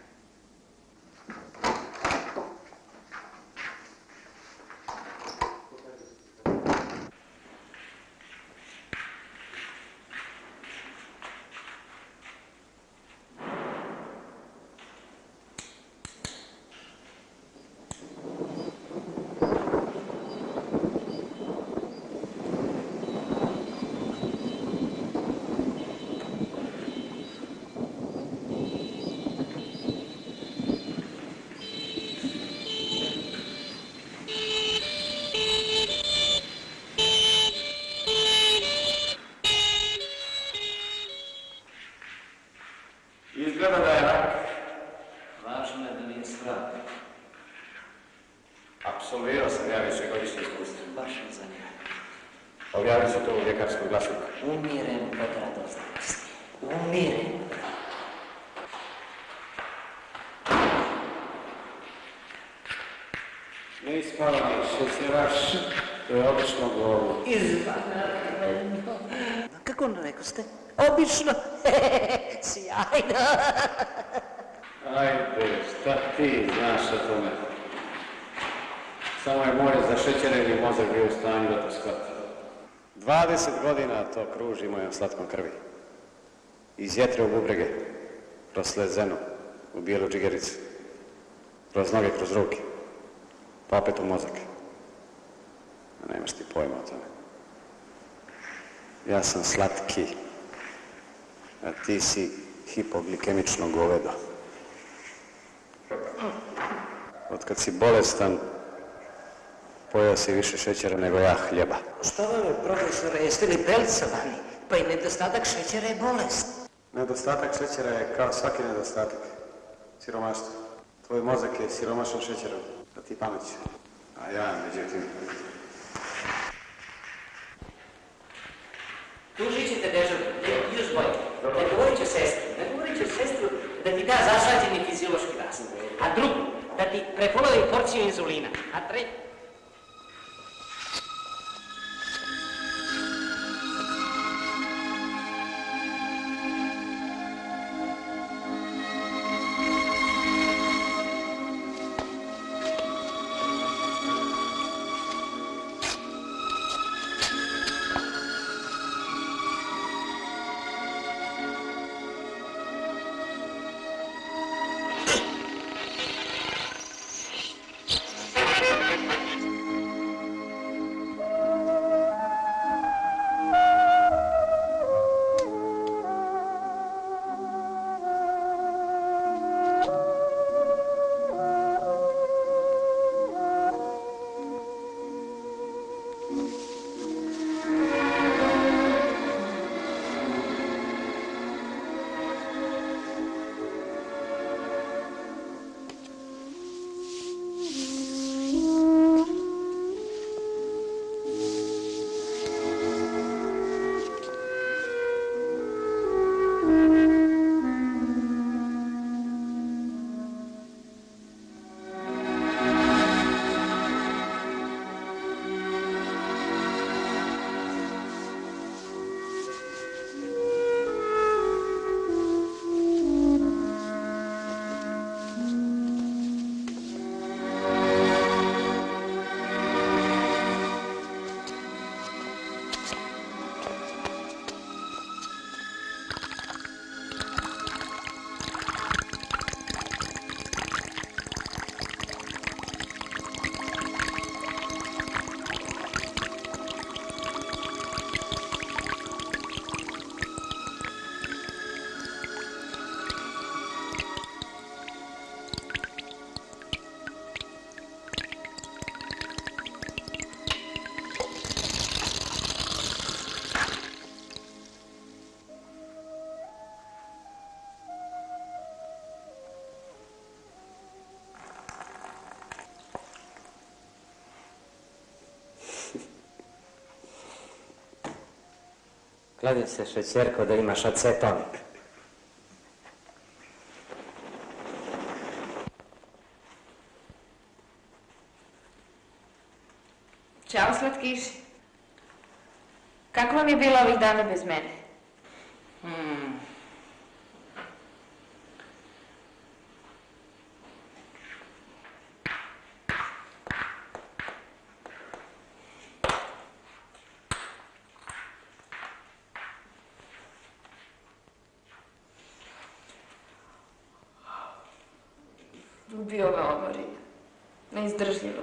S9: Izgleda da je rak.
S5: Važno je da nije strah.
S9: Apsolvirao sam ja višegodišnje iskustvo.
S6: Baš mi za njega.
S9: Objavit ću to u ljekarskog glasnika.
S6: Umirem od radoznalosti. Umirem.
S9: Ne ispala mi šećeraš, to je obično glovo.
S6: Izvanredno. Kako ono rekoste? Obično. Sjajno.
S9: Ajde, šta ti znaš o tome? Samo je moj zašećereni mozak bio u stanju da to shvati. dvadeset godina to kruži mojom slatkom krvi. Iz jetre u bubrege, kroz slezenu, u bijelu džigericu, kroz noge, kroz ruke, pa opet u mozak. A nemaš ti pojma o tome. Ja sam slatki, a ti si hipoglikemično govedo. Otkad si bolestan, pojeo si više šećera nego ja hljeba.
S6: Što vam je, profesore, jeste li pelcovani? Pa i nedostatak šećera je bolest.
S9: Nedostatak šećera je kao svaki nedostatak. Siromaštvo. Tvoj mozak je siromašan šećerom, a ti pameću. A ja, međutim...
S6: Tužit ćete dežurno, još bolje. Ne govorit ću sestru, ne govorit ću sestru da ti da zašlađeni fiziološki rast. A drugo, da ti prepolovi porciju inzulina. A treće...
S7: Thank you.
S8: Kladim se, šećerko, da imaš aceton.
S2: Ćao, slatkiši. Kako vam je bilo ovih dana bez mene?
S8: Hmm.
S2: Bio me omori. Neizdržljivo.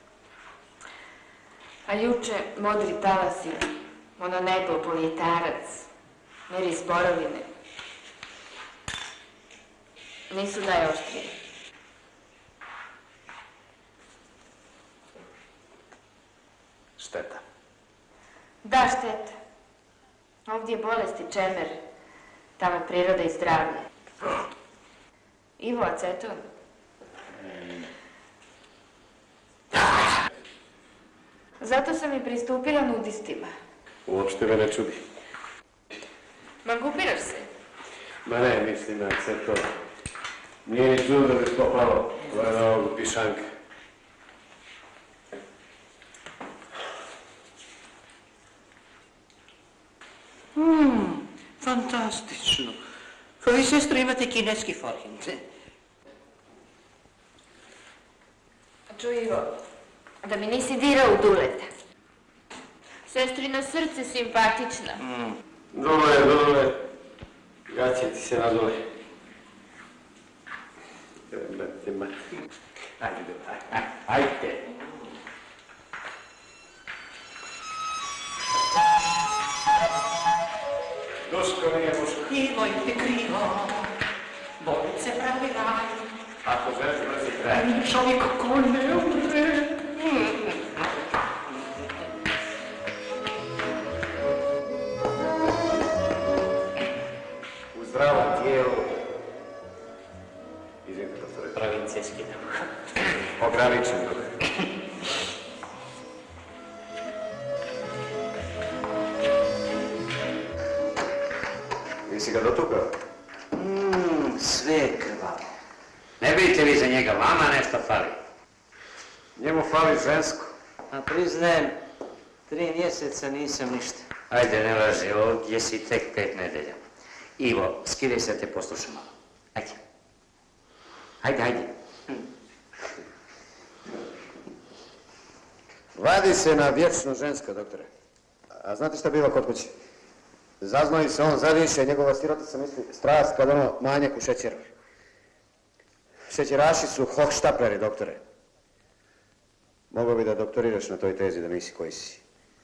S2: A juče modri talasi, ono nebo, polijetarac, miris borovine. Nisu najoštrije.
S9: Šteta.
S2: Da, šteta. Ovdje je bolest i čemer. Tamo priroda i zdravlje. Ivo, aceton. Zato sam i pristupila nudistima.
S9: Uopšte me ne čudi.
S2: Mangupiraš se?
S9: Ma ne, mislim na sve to. Nije ni čudo da bi popalo na ovog pišanka.
S7: Hmm, fantastično. Pa vi, sestro, imate kineski forehand.
S2: Čuj, Ivo, da mi nisi dirao u duleta. Sestrino srce simpatično.
S9: Mm. Dole, dole. Gaće ti se nadole.
S8: Ajde, ajde.
S9: Duško nije Duško.
S7: Imajte krivo, bolnice pravi raj.
S9: Ako želiš brzi kraj.
S7: Čovjek ko ne umre.
S9: U zdravom tijelu. Izvijete, doktore.
S8: Provincijski duh.
S9: Ograničen duh. Nisi ga dotukao?
S8: Mmm, sve je krvavo. Ne vidite vi za njega, vama nešto fali.
S9: Njemu fali žensko.
S8: A priznajem, tri mjeseca nisam ništa. Ajde, ne laži, ovdje si tek pet nedelja. Ivo, skidaj se, te poslušam malo. Ajde. Ajde, ajde.
S9: Vadi se na vječno žensko, doktore. A znate šta biva kod kuće? Zaznoji se on, zadiše, njegova sirotica misli strast kad ono manjak u šećeru. Šećeraši su hohštapleri, doktore. Mogao bi da doktoriraš na toj tezi da nisi koji si.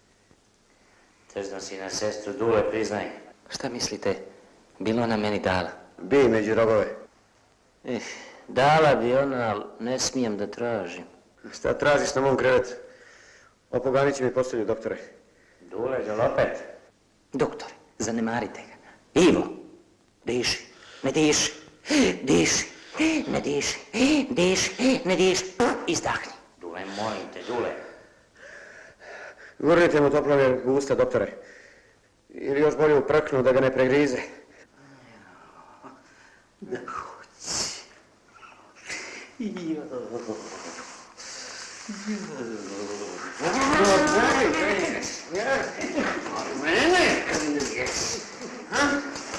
S8: Tezno si na sestru Dule, priznaj. Šta mislite, bilo ona meni dala?
S9: Bi među rogove.
S8: Eh, dala bi ona, ali ne smijem da tražim.
S9: Šta tražiš na mom krevetu? Opoganit će mi postelju, doktore.
S8: Dule, jel opet? Doktore, zanemarite ga. Ivo, diši, ne diši, diši, ne diši, diši, ne diši, izdahni. Dule, molim te, Dule.
S9: Gurnite mu toplovje u usta, doktore. Ili još bolje u prknu da ga ne pregrize.
S7: Da hoći. Jo.
S8: Mene? Ha?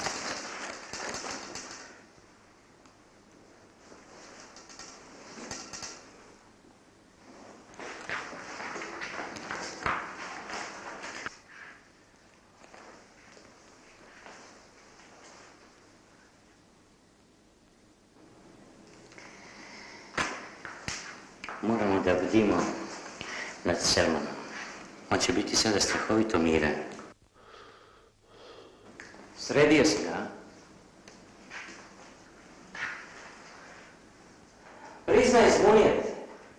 S8: Moramo da bdimo nad Selmanom. On će biti sada strahovito miran. Sredio si ga, a? Priznaj, zbunio te.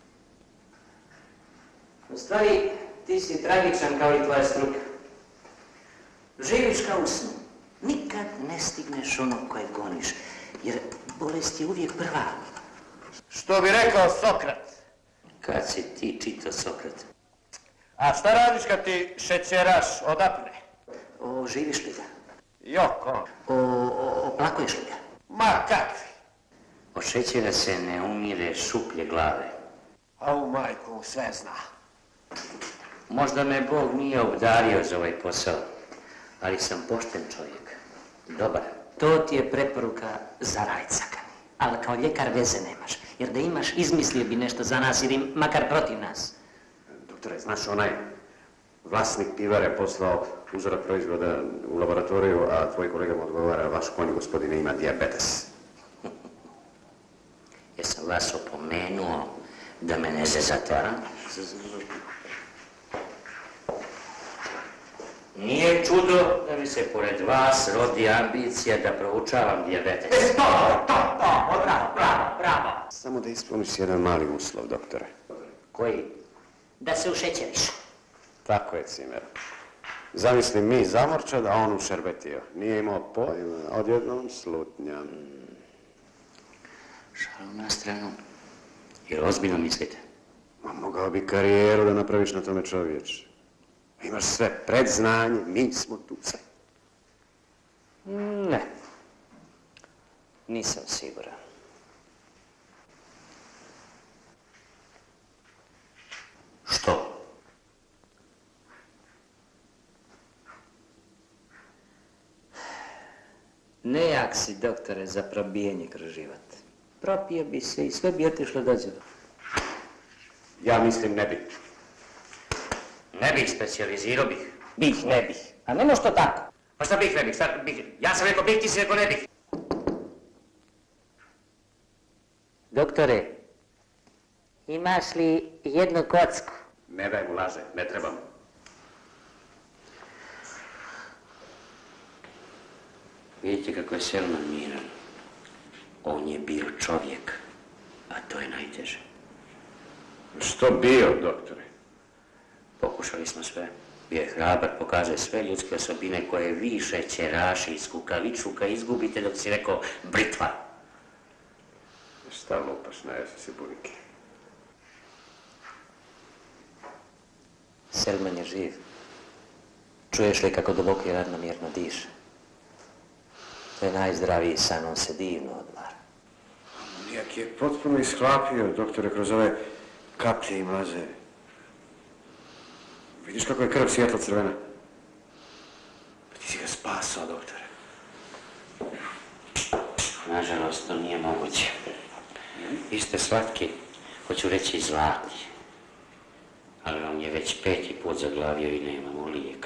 S8: U stvari, ti si tragičan kao i tvoja struka. Živiš kao u snu. Nikad ne stigneš ono koje goniš, jer bolest je uvijek prva.
S9: Što bi rekao Sokrat?
S8: Kad si ti čitao Sokrat?
S9: A šta radiš kad ti šećeraš odapne?
S6: Oživiš li ga?
S8: Joko.
S6: O, o, oplakuješ li ga?
S8: Ma kakvi?
S6: Od šećera se ne umire šuplje glave.
S8: A u majku sve zna.
S6: Možda me Bog nije obdario za ovaj posao, ali sam pošten čovjek. Dobar. To ti je preporuka za rajcaka. Ali kao ljekar veze nemaš, jer da imaš izmislio bi nešto za nas ili makar protiv nas.
S9: Doktore, znaš onaj vlasnik pivare poslao uzorak proizvoda u laboratoriju, a tvoj kolega mu odgovara, vaš konj, gospodine, ima dijabetes.
S6: Jesam vas opomenuo da me ne zezate, a? Nije čudo da mi se pored vas rodi ambicija da proučavam dijabetes.
S8: E, to, to, to, bravo, bravo, bravo.
S9: Samo da ispuniš jedan mali uslov, doktore.
S6: Koji? Da se ušećeriš.
S9: Tako je, Cimer. Zamisli mi zamorčad, a on ušerbetio. Nije imao pojma, odjednom slutnja.
S6: Šalu na stranu. Jer ozbiljno mislite?
S9: Ma mogao bi karijeru da napraviš na tome, čovječe. Imaš sve predznanje, mi smo tu sve.
S6: Ne. Nisam siguran. Što? Nejak si, doktore, za probijenje kroz život. Propio bi se i sve bi otišlo do zida.
S9: Ja mislim ne bi.
S6: Ne bih, specijalizirao bih. Bih, ne bih. A ne može to tako.
S8: Pa šta bih, ne bih, šta bih? Ja sam rekao bih, ti si rekao ne bih.
S6: Doktore, imaš li jednu kocku?
S9: Ne daj mu laže, ne trebam.
S6: Vidite kako je Selman miran. On je bio čovjek, a to je najteže.
S9: Što bio, doktore?
S6: Pokušali smo sve. Bio je hrabar, pokazuje sve ljudske osobine koje vi šećeraši iz kukavičuka izgubite dok si rekao britva.
S9: Šta lupaš, najeo si bunike.
S6: Selman je živ. Čuješ li kako duboko i ravnomjerno diše? To je najzdraviji san, on se divno odmara.
S9: Amonijak je potpuno ishlapio, doktore, kroz ove kaplje i mlaze. Vidiš kako je krv svijetlo crvena? Ti si ga spasao, doktore.
S6: Nažalost, to nije moguće. Vi ste svatki, hoću reći, zlatni. Ali on je već peti put zaglavio i nemamo lijeka.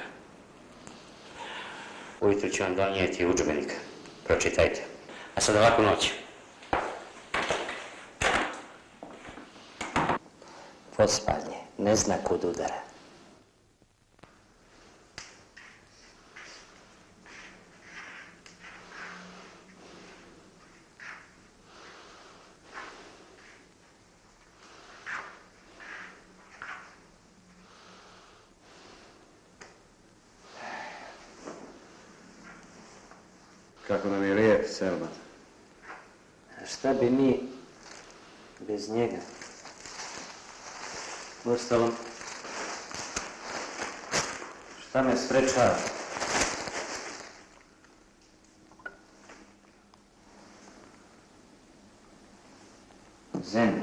S6: Ujutro ću vam donijeti udžbenik. Pročitajte. A sada laku noć. Pospalje, ne zna kud udara.
S9: Kako nam je lijep, Selman.
S6: A šta bi mi bez njega? Uostalom, šta me sprečava? Zemlja.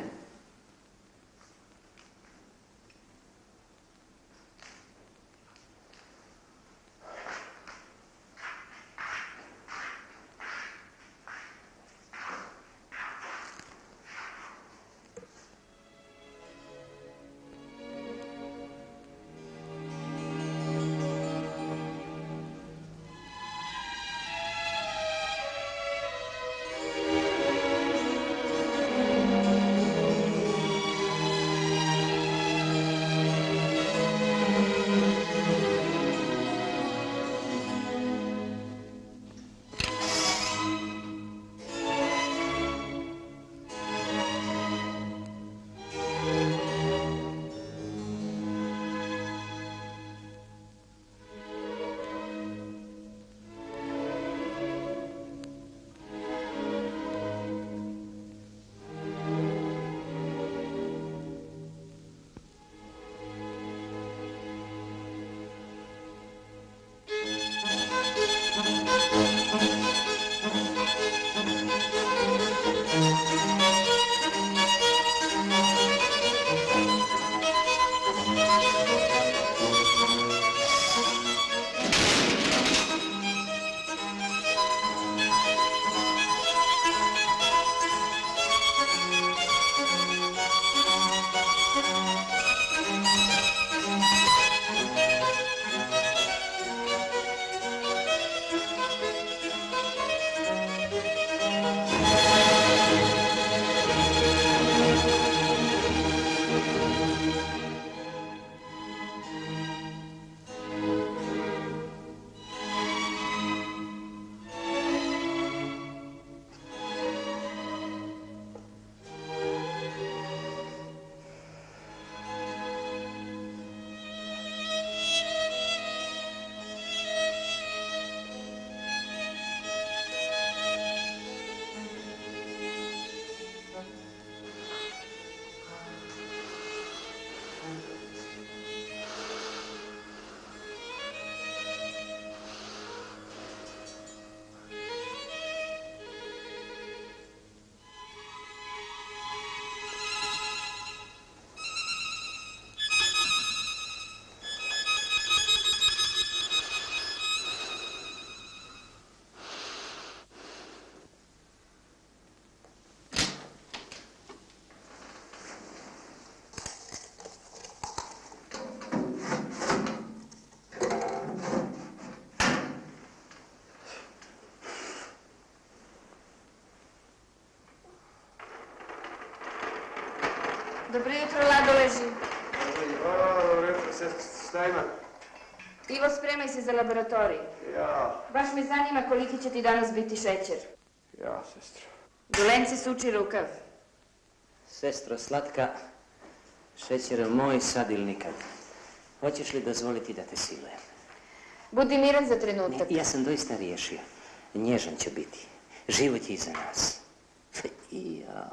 S2: Dobro jutro, Lado leži.
S9: Dobro jutro, sestri, šta ima?
S2: Ivo, spremaj se za laboratorij.
S9: Ja.
S2: Baš me zanima koliki će ti danas biti šećer.
S9: Ja, sestro.
S2: Dolenci suči rukav.
S6: Sestro slatka, šećer moj sad ili nikad. Hoćeš li dozvoliti da te silujem?
S2: Budi miran za trenutak.
S6: Ne, ja sam doista riješio. Nježan će biti. Život je iza nas. Ja.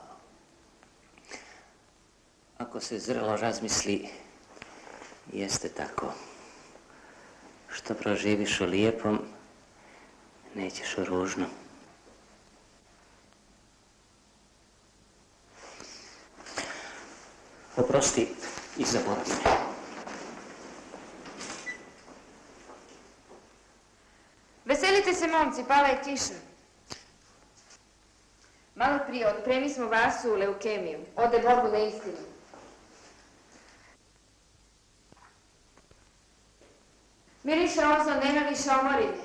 S6: Ako se zrelo razmisli, jeste tako. Što proživiš u lijepom, nećeš u ružnom. Oprosti i zaboravi me.
S2: Veselite se, momci, pala je kiša. Malo prije otpremi smo Vasu u leukemiju. Ode Bogu na istinu. Miriše ozon, nema više omorine.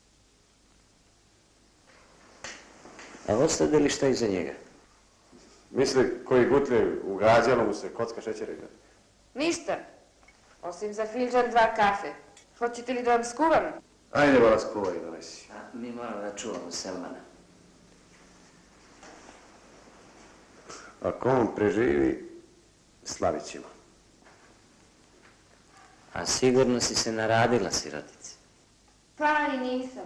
S6: A ostade li šta iza njega?
S9: Misli, koji gutlje ugađalo mu se kocka šećera?
S2: Ništa. Osim za filđan dva kafe. Hoćete li da vam skuvam?
S9: Ajde, vala skuvaj, donesi.
S6: A, mi moramo da čuvamo Selmana.
S9: Ako on preživi, slavit ćemo.
S6: A sigurno si se naradila, sirotice.
S2: Pa i nisam.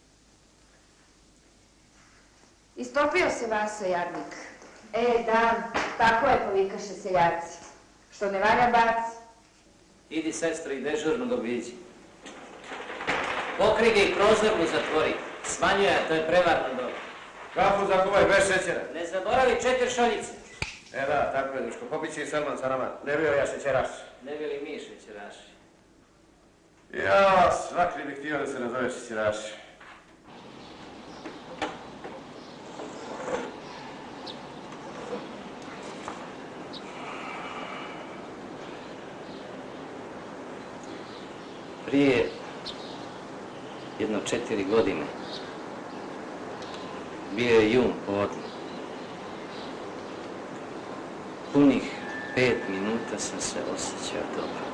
S2: Istopio se Vasa, jadnik. E, da, tako je, povikaše seljaci. Što ne valja baci.
S6: Idi, sestro, i dežurno ga obiđi. Pokri ga i prozor mu zatvori. Smanjuje, to je prevarno dobro.
S9: Kafu zakuvaj bez šećera.
S6: Ne zaboravi četiri šoljice.
S9: E da, tako je, druško. Popići i Selman sa nama. Ne bio ja šećeraš.
S6: Ne bili mi šećeraši.
S9: Ja, svaki bih htio da se nazove šećeraš.
S6: Prije jedno četiri godine bio je jun podne. Punih pet minuta sam se osjećao dobro.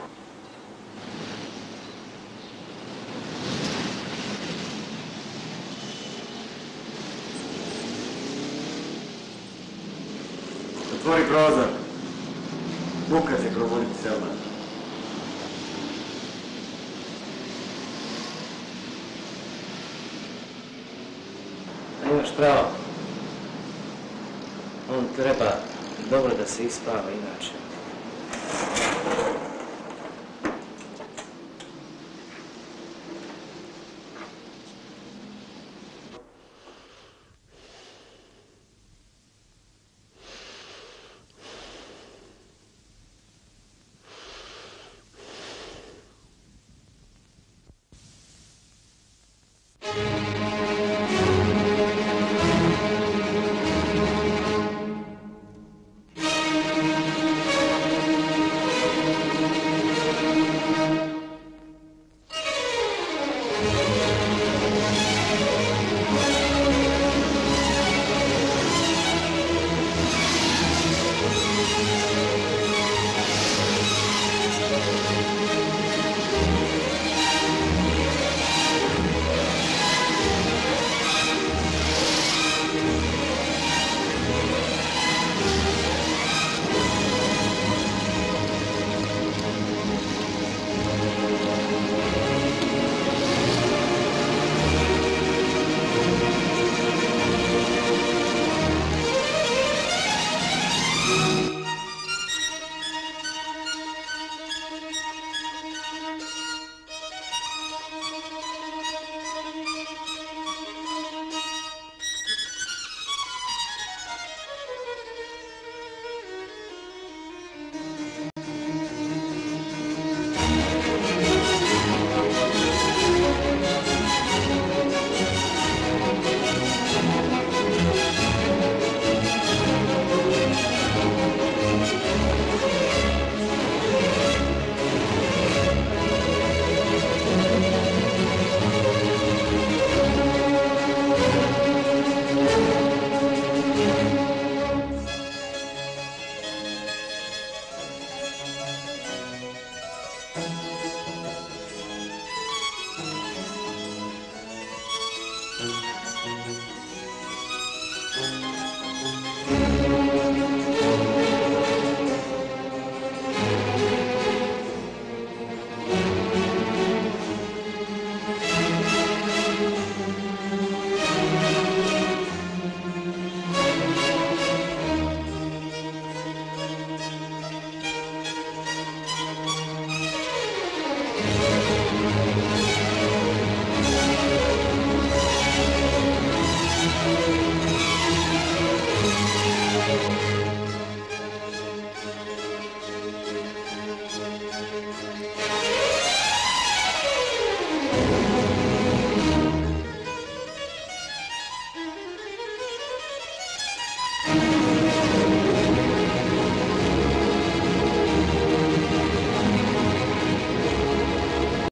S9: Otvori prozor. Buka će probuditi Selman.
S6: Imaš pravo. On treba dobro da se ispava, inače